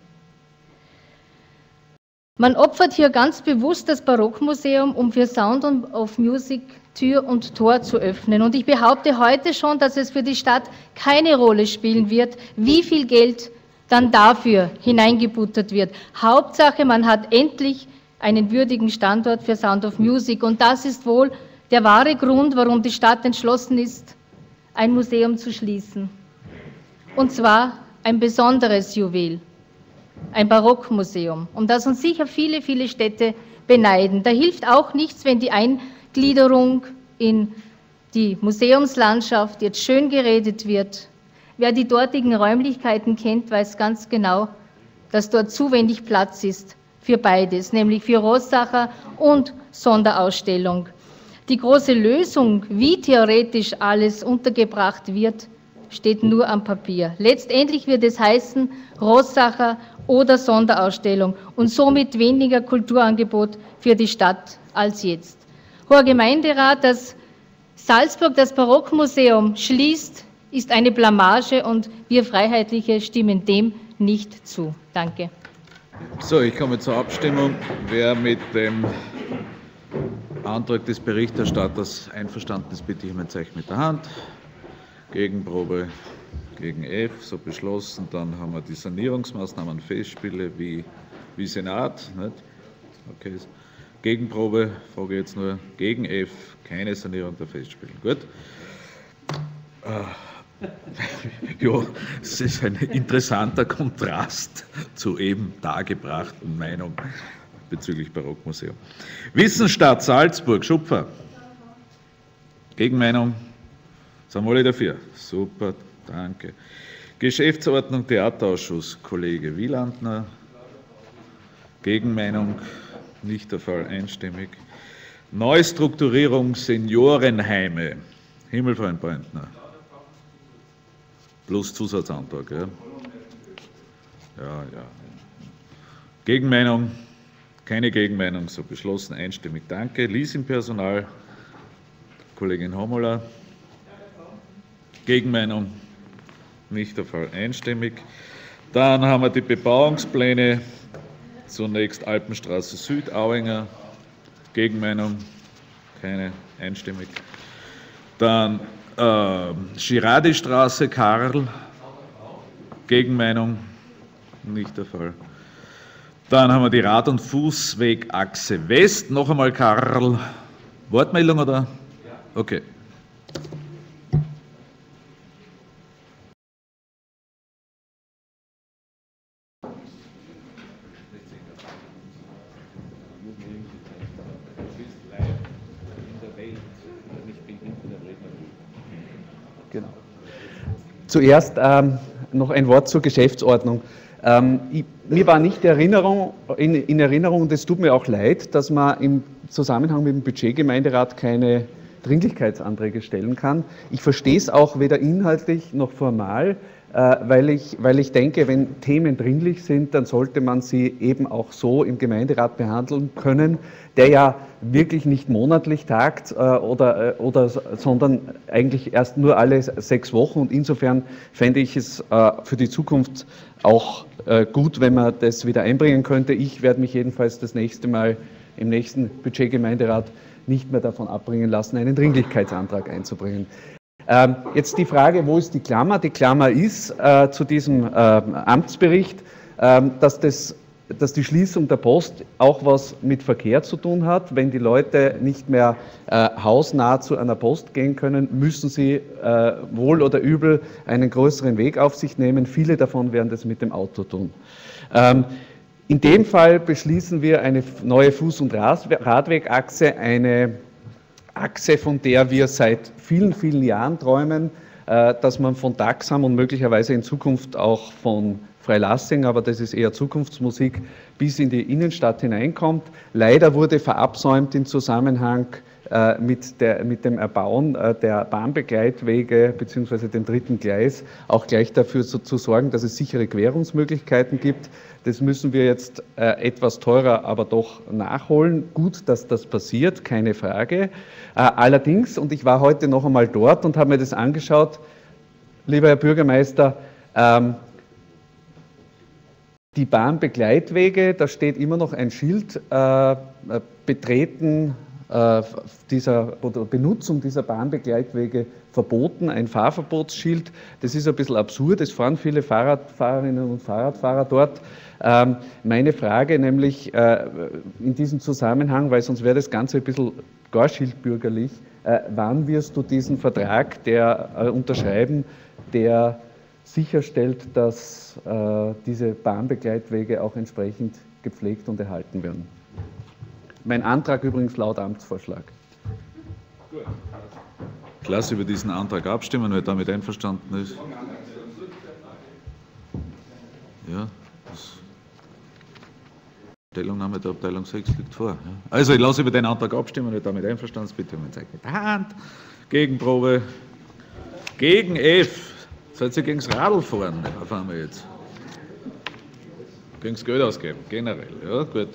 Man opfert hier ganz bewusst das Barockmuseum, um für Sound of Music Tür und Tor zu öffnen. Und ich behaupte heute schon, dass es für die Stadt keine Rolle spielen wird, wie viel Geld dann dafür hineingebuttert wird. Hauptsache, man hat endlich einen würdigen Standort für Sound of Music. Und das ist wohl der wahre Grund, warum die Stadt entschlossen ist, ein Museum zu schließen. Und zwar ein besonderes Juwel, ein Barockmuseum, um das uns sicher viele, viele Städte beneiden. Da hilft auch nichts, wenn die Eingliederung in die Museumslandschaft jetzt schön geredet wird. Wer die dortigen Räumlichkeiten kennt, weiß ganz genau, dass dort zu wenig Platz ist für beides, nämlich für Rossacher und Sonderausstellung. Die große Lösung, wie theoretisch alles untergebracht wird, steht nur am Papier. Letztendlich wird es heißen, Rossacher oder Sonderausstellung und somit weniger Kulturangebot für die Stadt als jetzt. Hoher Gemeinderat, dass Salzburg das Barockmuseum schließt, ist eine Blamage und wir Freiheitliche stimmen dem nicht zu. Danke. So, ich komme zur Abstimmung. Wer mit dem Antrag des Berichterstatters einverstanden ist, bitte ich um ein Zeichen mit der Hand. Gegenprobe gegen F, so beschlossen. Dann haben wir die Sanierungsmaßnahmen, Festspiele wie, wie Senat. Nicht? Okay. Gegenprobe, frage jetzt nur gegen F, keine Sanierung der Festspiele. Gut. Ja, es ist ein interessanter Kontrast zur eben dargebrachten Meinung bezüglich Barockmuseum. Wissensstadt Salzburg, Schupfer. Gegenmeinung? Sind wir alle dafür? Super, danke. Geschäftsordnung Theaterausschuss, Kollege Wielandner. Gegenmeinung? Nicht der Fall, einstimmig. Neustrukturierung Seniorenheime. Himmelfreund Brandner. Plus Zusatzantrag, ja? Ja, ja. Gegenmeinung? Keine Gegenmeinung, so beschlossen, einstimmig, danke. Leasingpersonal, Kollegin Homola. Gegenmeinung? Nicht der Fall, einstimmig. Dann haben wir die Bebauungspläne, zunächst Alpenstraße Süd, Auinger. Gegenmeinung? Keine, einstimmig. Dann äh, Girardi-Straße, Karl. Gegenmeinung? Nicht der Fall. Dann haben wir die Rad- und Fußwegachse West. Noch einmal Karl. Wortmeldung oder? Okay. Genau. Zuerst ähm, noch ein Wort zur Geschäftsordnung. Ähm, ich, mir war nicht Erinnerung, in, in Erinnerung, und es tut mir auch leid, dass man im Zusammenhang mit dem Budgetgemeinderat keine Dringlichkeitsanträge stellen kann. Ich verstehe es auch weder inhaltlich noch formal, äh, weil, ich, weil ich denke, wenn Themen dringlich sind, dann sollte man sie eben auch so im Gemeinderat behandeln können, der ja wirklich nicht monatlich tagt, äh, oder, äh, oder, sondern eigentlich erst nur alle sechs Wochen. Und insofern fände ich es äh, für die Zukunft auch äh, gut, wenn man das wieder einbringen könnte. Ich werde mich jedenfalls das nächste Mal im nächsten Budgetgemeinderat nicht mehr davon abbringen lassen, einen Dringlichkeitsantrag einzubringen. Ähm, jetzt die Frage, wo ist die Klammer? Die Klammer ist äh, zu diesem äh, Amtsbericht, äh, dass, das, dass die Schließung der Post auch was mit Verkehr zu tun hat. Wenn die Leute nicht mehr äh, hausnah zu einer Post gehen können, müssen sie äh, wohl oder übel einen größeren Weg auf sich nehmen. Viele davon werden das mit dem Auto tun. Ähm, In dem Fall beschließen wir eine neue Fuß- und Radwegachse, eine Achse, von der wir seit vielen, vielen Jahren träumen, dass man von Taxam und möglicherweise in Zukunft auch von Freilassing, aber das ist eher Zukunftsmusik, bis in die Innenstadt hineinkommt. Leider wurde verabsäumt im Zusammenhang äh, mit, der, mit dem Erbauen äh, der Bahnbegleitwege bzw. dem dritten Gleis auch gleich dafür so, zu sorgen, dass es sichere Querungsmöglichkeiten gibt. Das müssen wir jetzt äh, etwas teurer, aber doch nachholen. Gut, dass das passiert, keine Frage. Äh, allerdings, und ich war heute noch einmal dort und habe mir das angeschaut, lieber Herr Bürgermeister, ähm, die Bahnbegleitwege, da steht immer noch ein Schild, äh, betreten äh, dieser, oder Benutzung dieser Bahnbegleitwege verboten, ein Fahrverbotsschild. Das ist ein bisschen absurd, es fahren viele Fahrradfahrerinnen und Fahrradfahrer dort. Ähm, meine Frage nämlich äh, in diesem Zusammenhang, weil sonst wäre das Ganze ein bisschen gar schildbürgerlich, äh, wann wirst du diesen Vertrag der äh, unterschreiben, der sicherstellt, dass äh, diese Bahnbegleitwege auch entsprechend gepflegt und erhalten werden. Mein Antrag übrigens laut Amtsvorschlag. Ich lasse über diesen Antrag abstimmen, wer damit einverstanden ist. Ja, das Stellungnahme der Abteilung sechs liegt vor. Ja. Also, ich lasse über den Antrag abstimmen, wer damit einverstanden ist. Bitte um ein Zeichen mit der Hand. Gegenprobe. Gegen F. Seid ihr gegen das Radl fahren? Erfahren wir jetzt. Gegen das Geld ausgeben, generell. Ja, gut.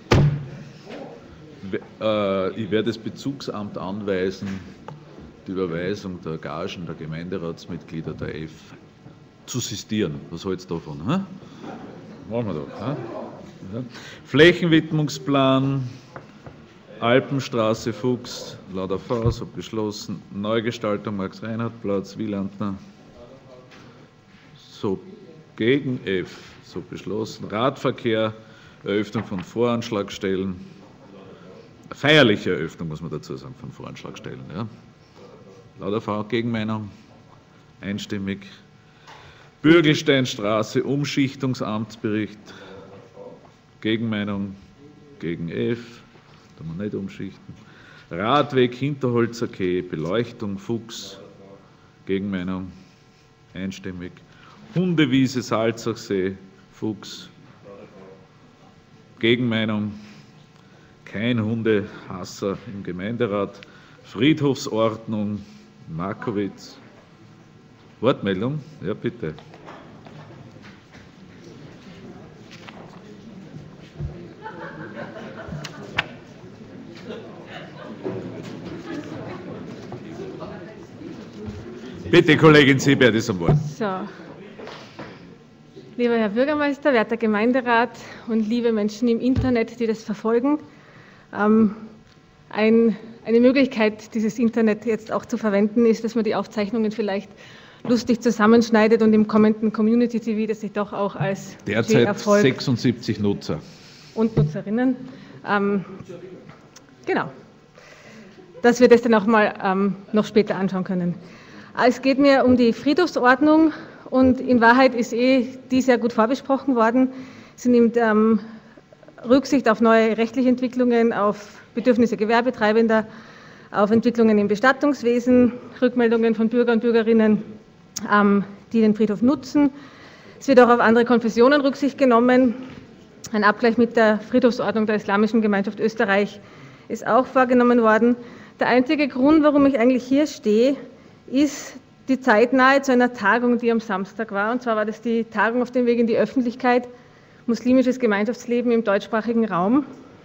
Ich werde das Bezugsamt anweisen, die Überweisung der Gagen der Gemeinderatsmitglieder der F zu sistieren. Was hältst du davon? Hm? Machen wir doch. Hm? Ja. Flächenwidmungsplan, Alpenstraße, Fuchs, Lauter V, so beschlossen. Neugestaltung, Max-Reinhardt-Platz, Wielandner. So, gegen F, so beschlossen. Radverkehr, Eröffnung von Voranschlagstellen. Feierliche Eröffnung, muss man dazu sagen, von Voranschlagstellen. Ja. Lauter V, Gegenmeinung, einstimmig. Bürgelsteinstraße, Umschichtungsamtsbericht, Gegenmeinung, gegen F, da man nicht umschichten. Radweg, Hinterholzer Quai, Beleuchtung, Fuchs, Gegenmeinung, einstimmig. Hundewiese, Salzachsee, Fuchs, Gegenmeinung, kein Hundehasser im Gemeinderat. Friedhofsordnung, Markowitz. Wortmeldung? Ja, bitte. Bitte, Kollegin Seebert ist am Wort. So. Lieber Herr Bürgermeister, werter Gemeinderat und liebe Menschen im Internet, die das verfolgen, ähm, ein, eine Möglichkeit, dieses Internet jetzt auch zu verwenden, ist, dass man die Aufzeichnungen vielleicht lustig zusammenschneidet und im kommenden Community T V, das sich doch auch als derzeit Erfolg sechsundsiebzig Nutzer und Nutzerinnen, ähm, genau, dass wir das dann auch mal ähm, noch später anschauen können. Es geht mir um die Friedhofsordnung und in Wahrheit ist eh die sehr gut vorbesprochen worden. Sie nimmt ähm, Rücksicht auf neue rechtliche Entwicklungen, auf Bedürfnisse Gewerbetreibender, auf Entwicklungen im Bestattungswesen, Rückmeldungen von Bürger und Bürgerinnen, ähm, die den Friedhof nutzen. Es wird auch auf andere Konfessionen Rücksicht genommen. Ein Abgleich mit der Friedhofsordnung der Islamischen Gemeinschaft Österreich ist auch vorgenommen worden. Der einzige Grund, warum ich eigentlich hier stehe, ist die zeitnahe zu einer Tagung, die am Samstag war. Und zwar war das die Tagung auf dem Weg in die Öffentlichkeit, muslimisches Gemeinschaftsleben im deutschsprachigen Raum,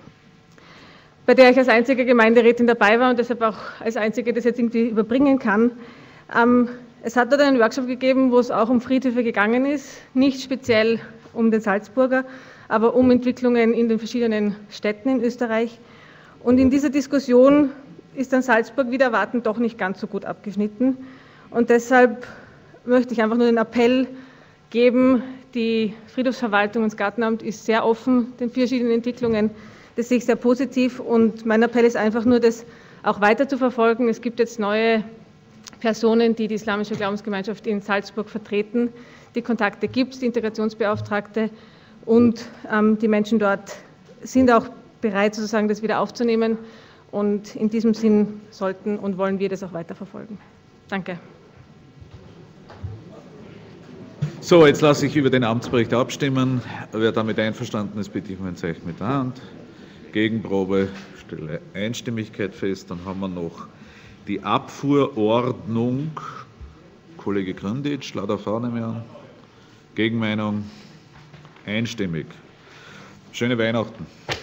bei der ich als einzige Gemeinderätin dabei war und deshalb auch als einzige das jetzt irgendwie überbringen kann. Ähm, es hat dort einen Workshop gegeben, wo es auch um Friedhöfe gegangen ist, nicht speziell um den Salzburger, aber um Entwicklungen in den verschiedenen Städten in Österreich. Und in dieser Diskussion ist dann Salzburg wieder erwartend doch nicht ganz so gut abgeschnitten. Und deshalb möchte ich einfach nur den Appell geben, die Friedhofsverwaltung und das Gartenamt ist sehr offen den verschiedenen Entwicklungen. Das sehe ich sehr positiv und mein Appell ist einfach nur, das auch weiter zu verfolgen. Es gibt jetzt neue Personen, die die Islamische Glaubensgemeinschaft in Salzburg vertreten. Die Kontakte gibt es, die Integrationsbeauftragte und ähm, die Menschen dort sind auch bereit, sozusagen das wieder aufzunehmen. Und in diesem Sinn sollten und wollen wir das auch weiterverfolgen. Danke. So, jetzt lasse ich über den Amtsbericht abstimmen. Wer damit einverstanden ist, bitte ich um ein Zeichen mit der Hand. Gegenprobe, stelle Einstimmigkeit fest. Dann haben wir noch die Abfuhrordnung. Kollege Gründitsch, lauter V nehme ich an. Gegenmeinung, einstimmig. Schöne Weihnachten.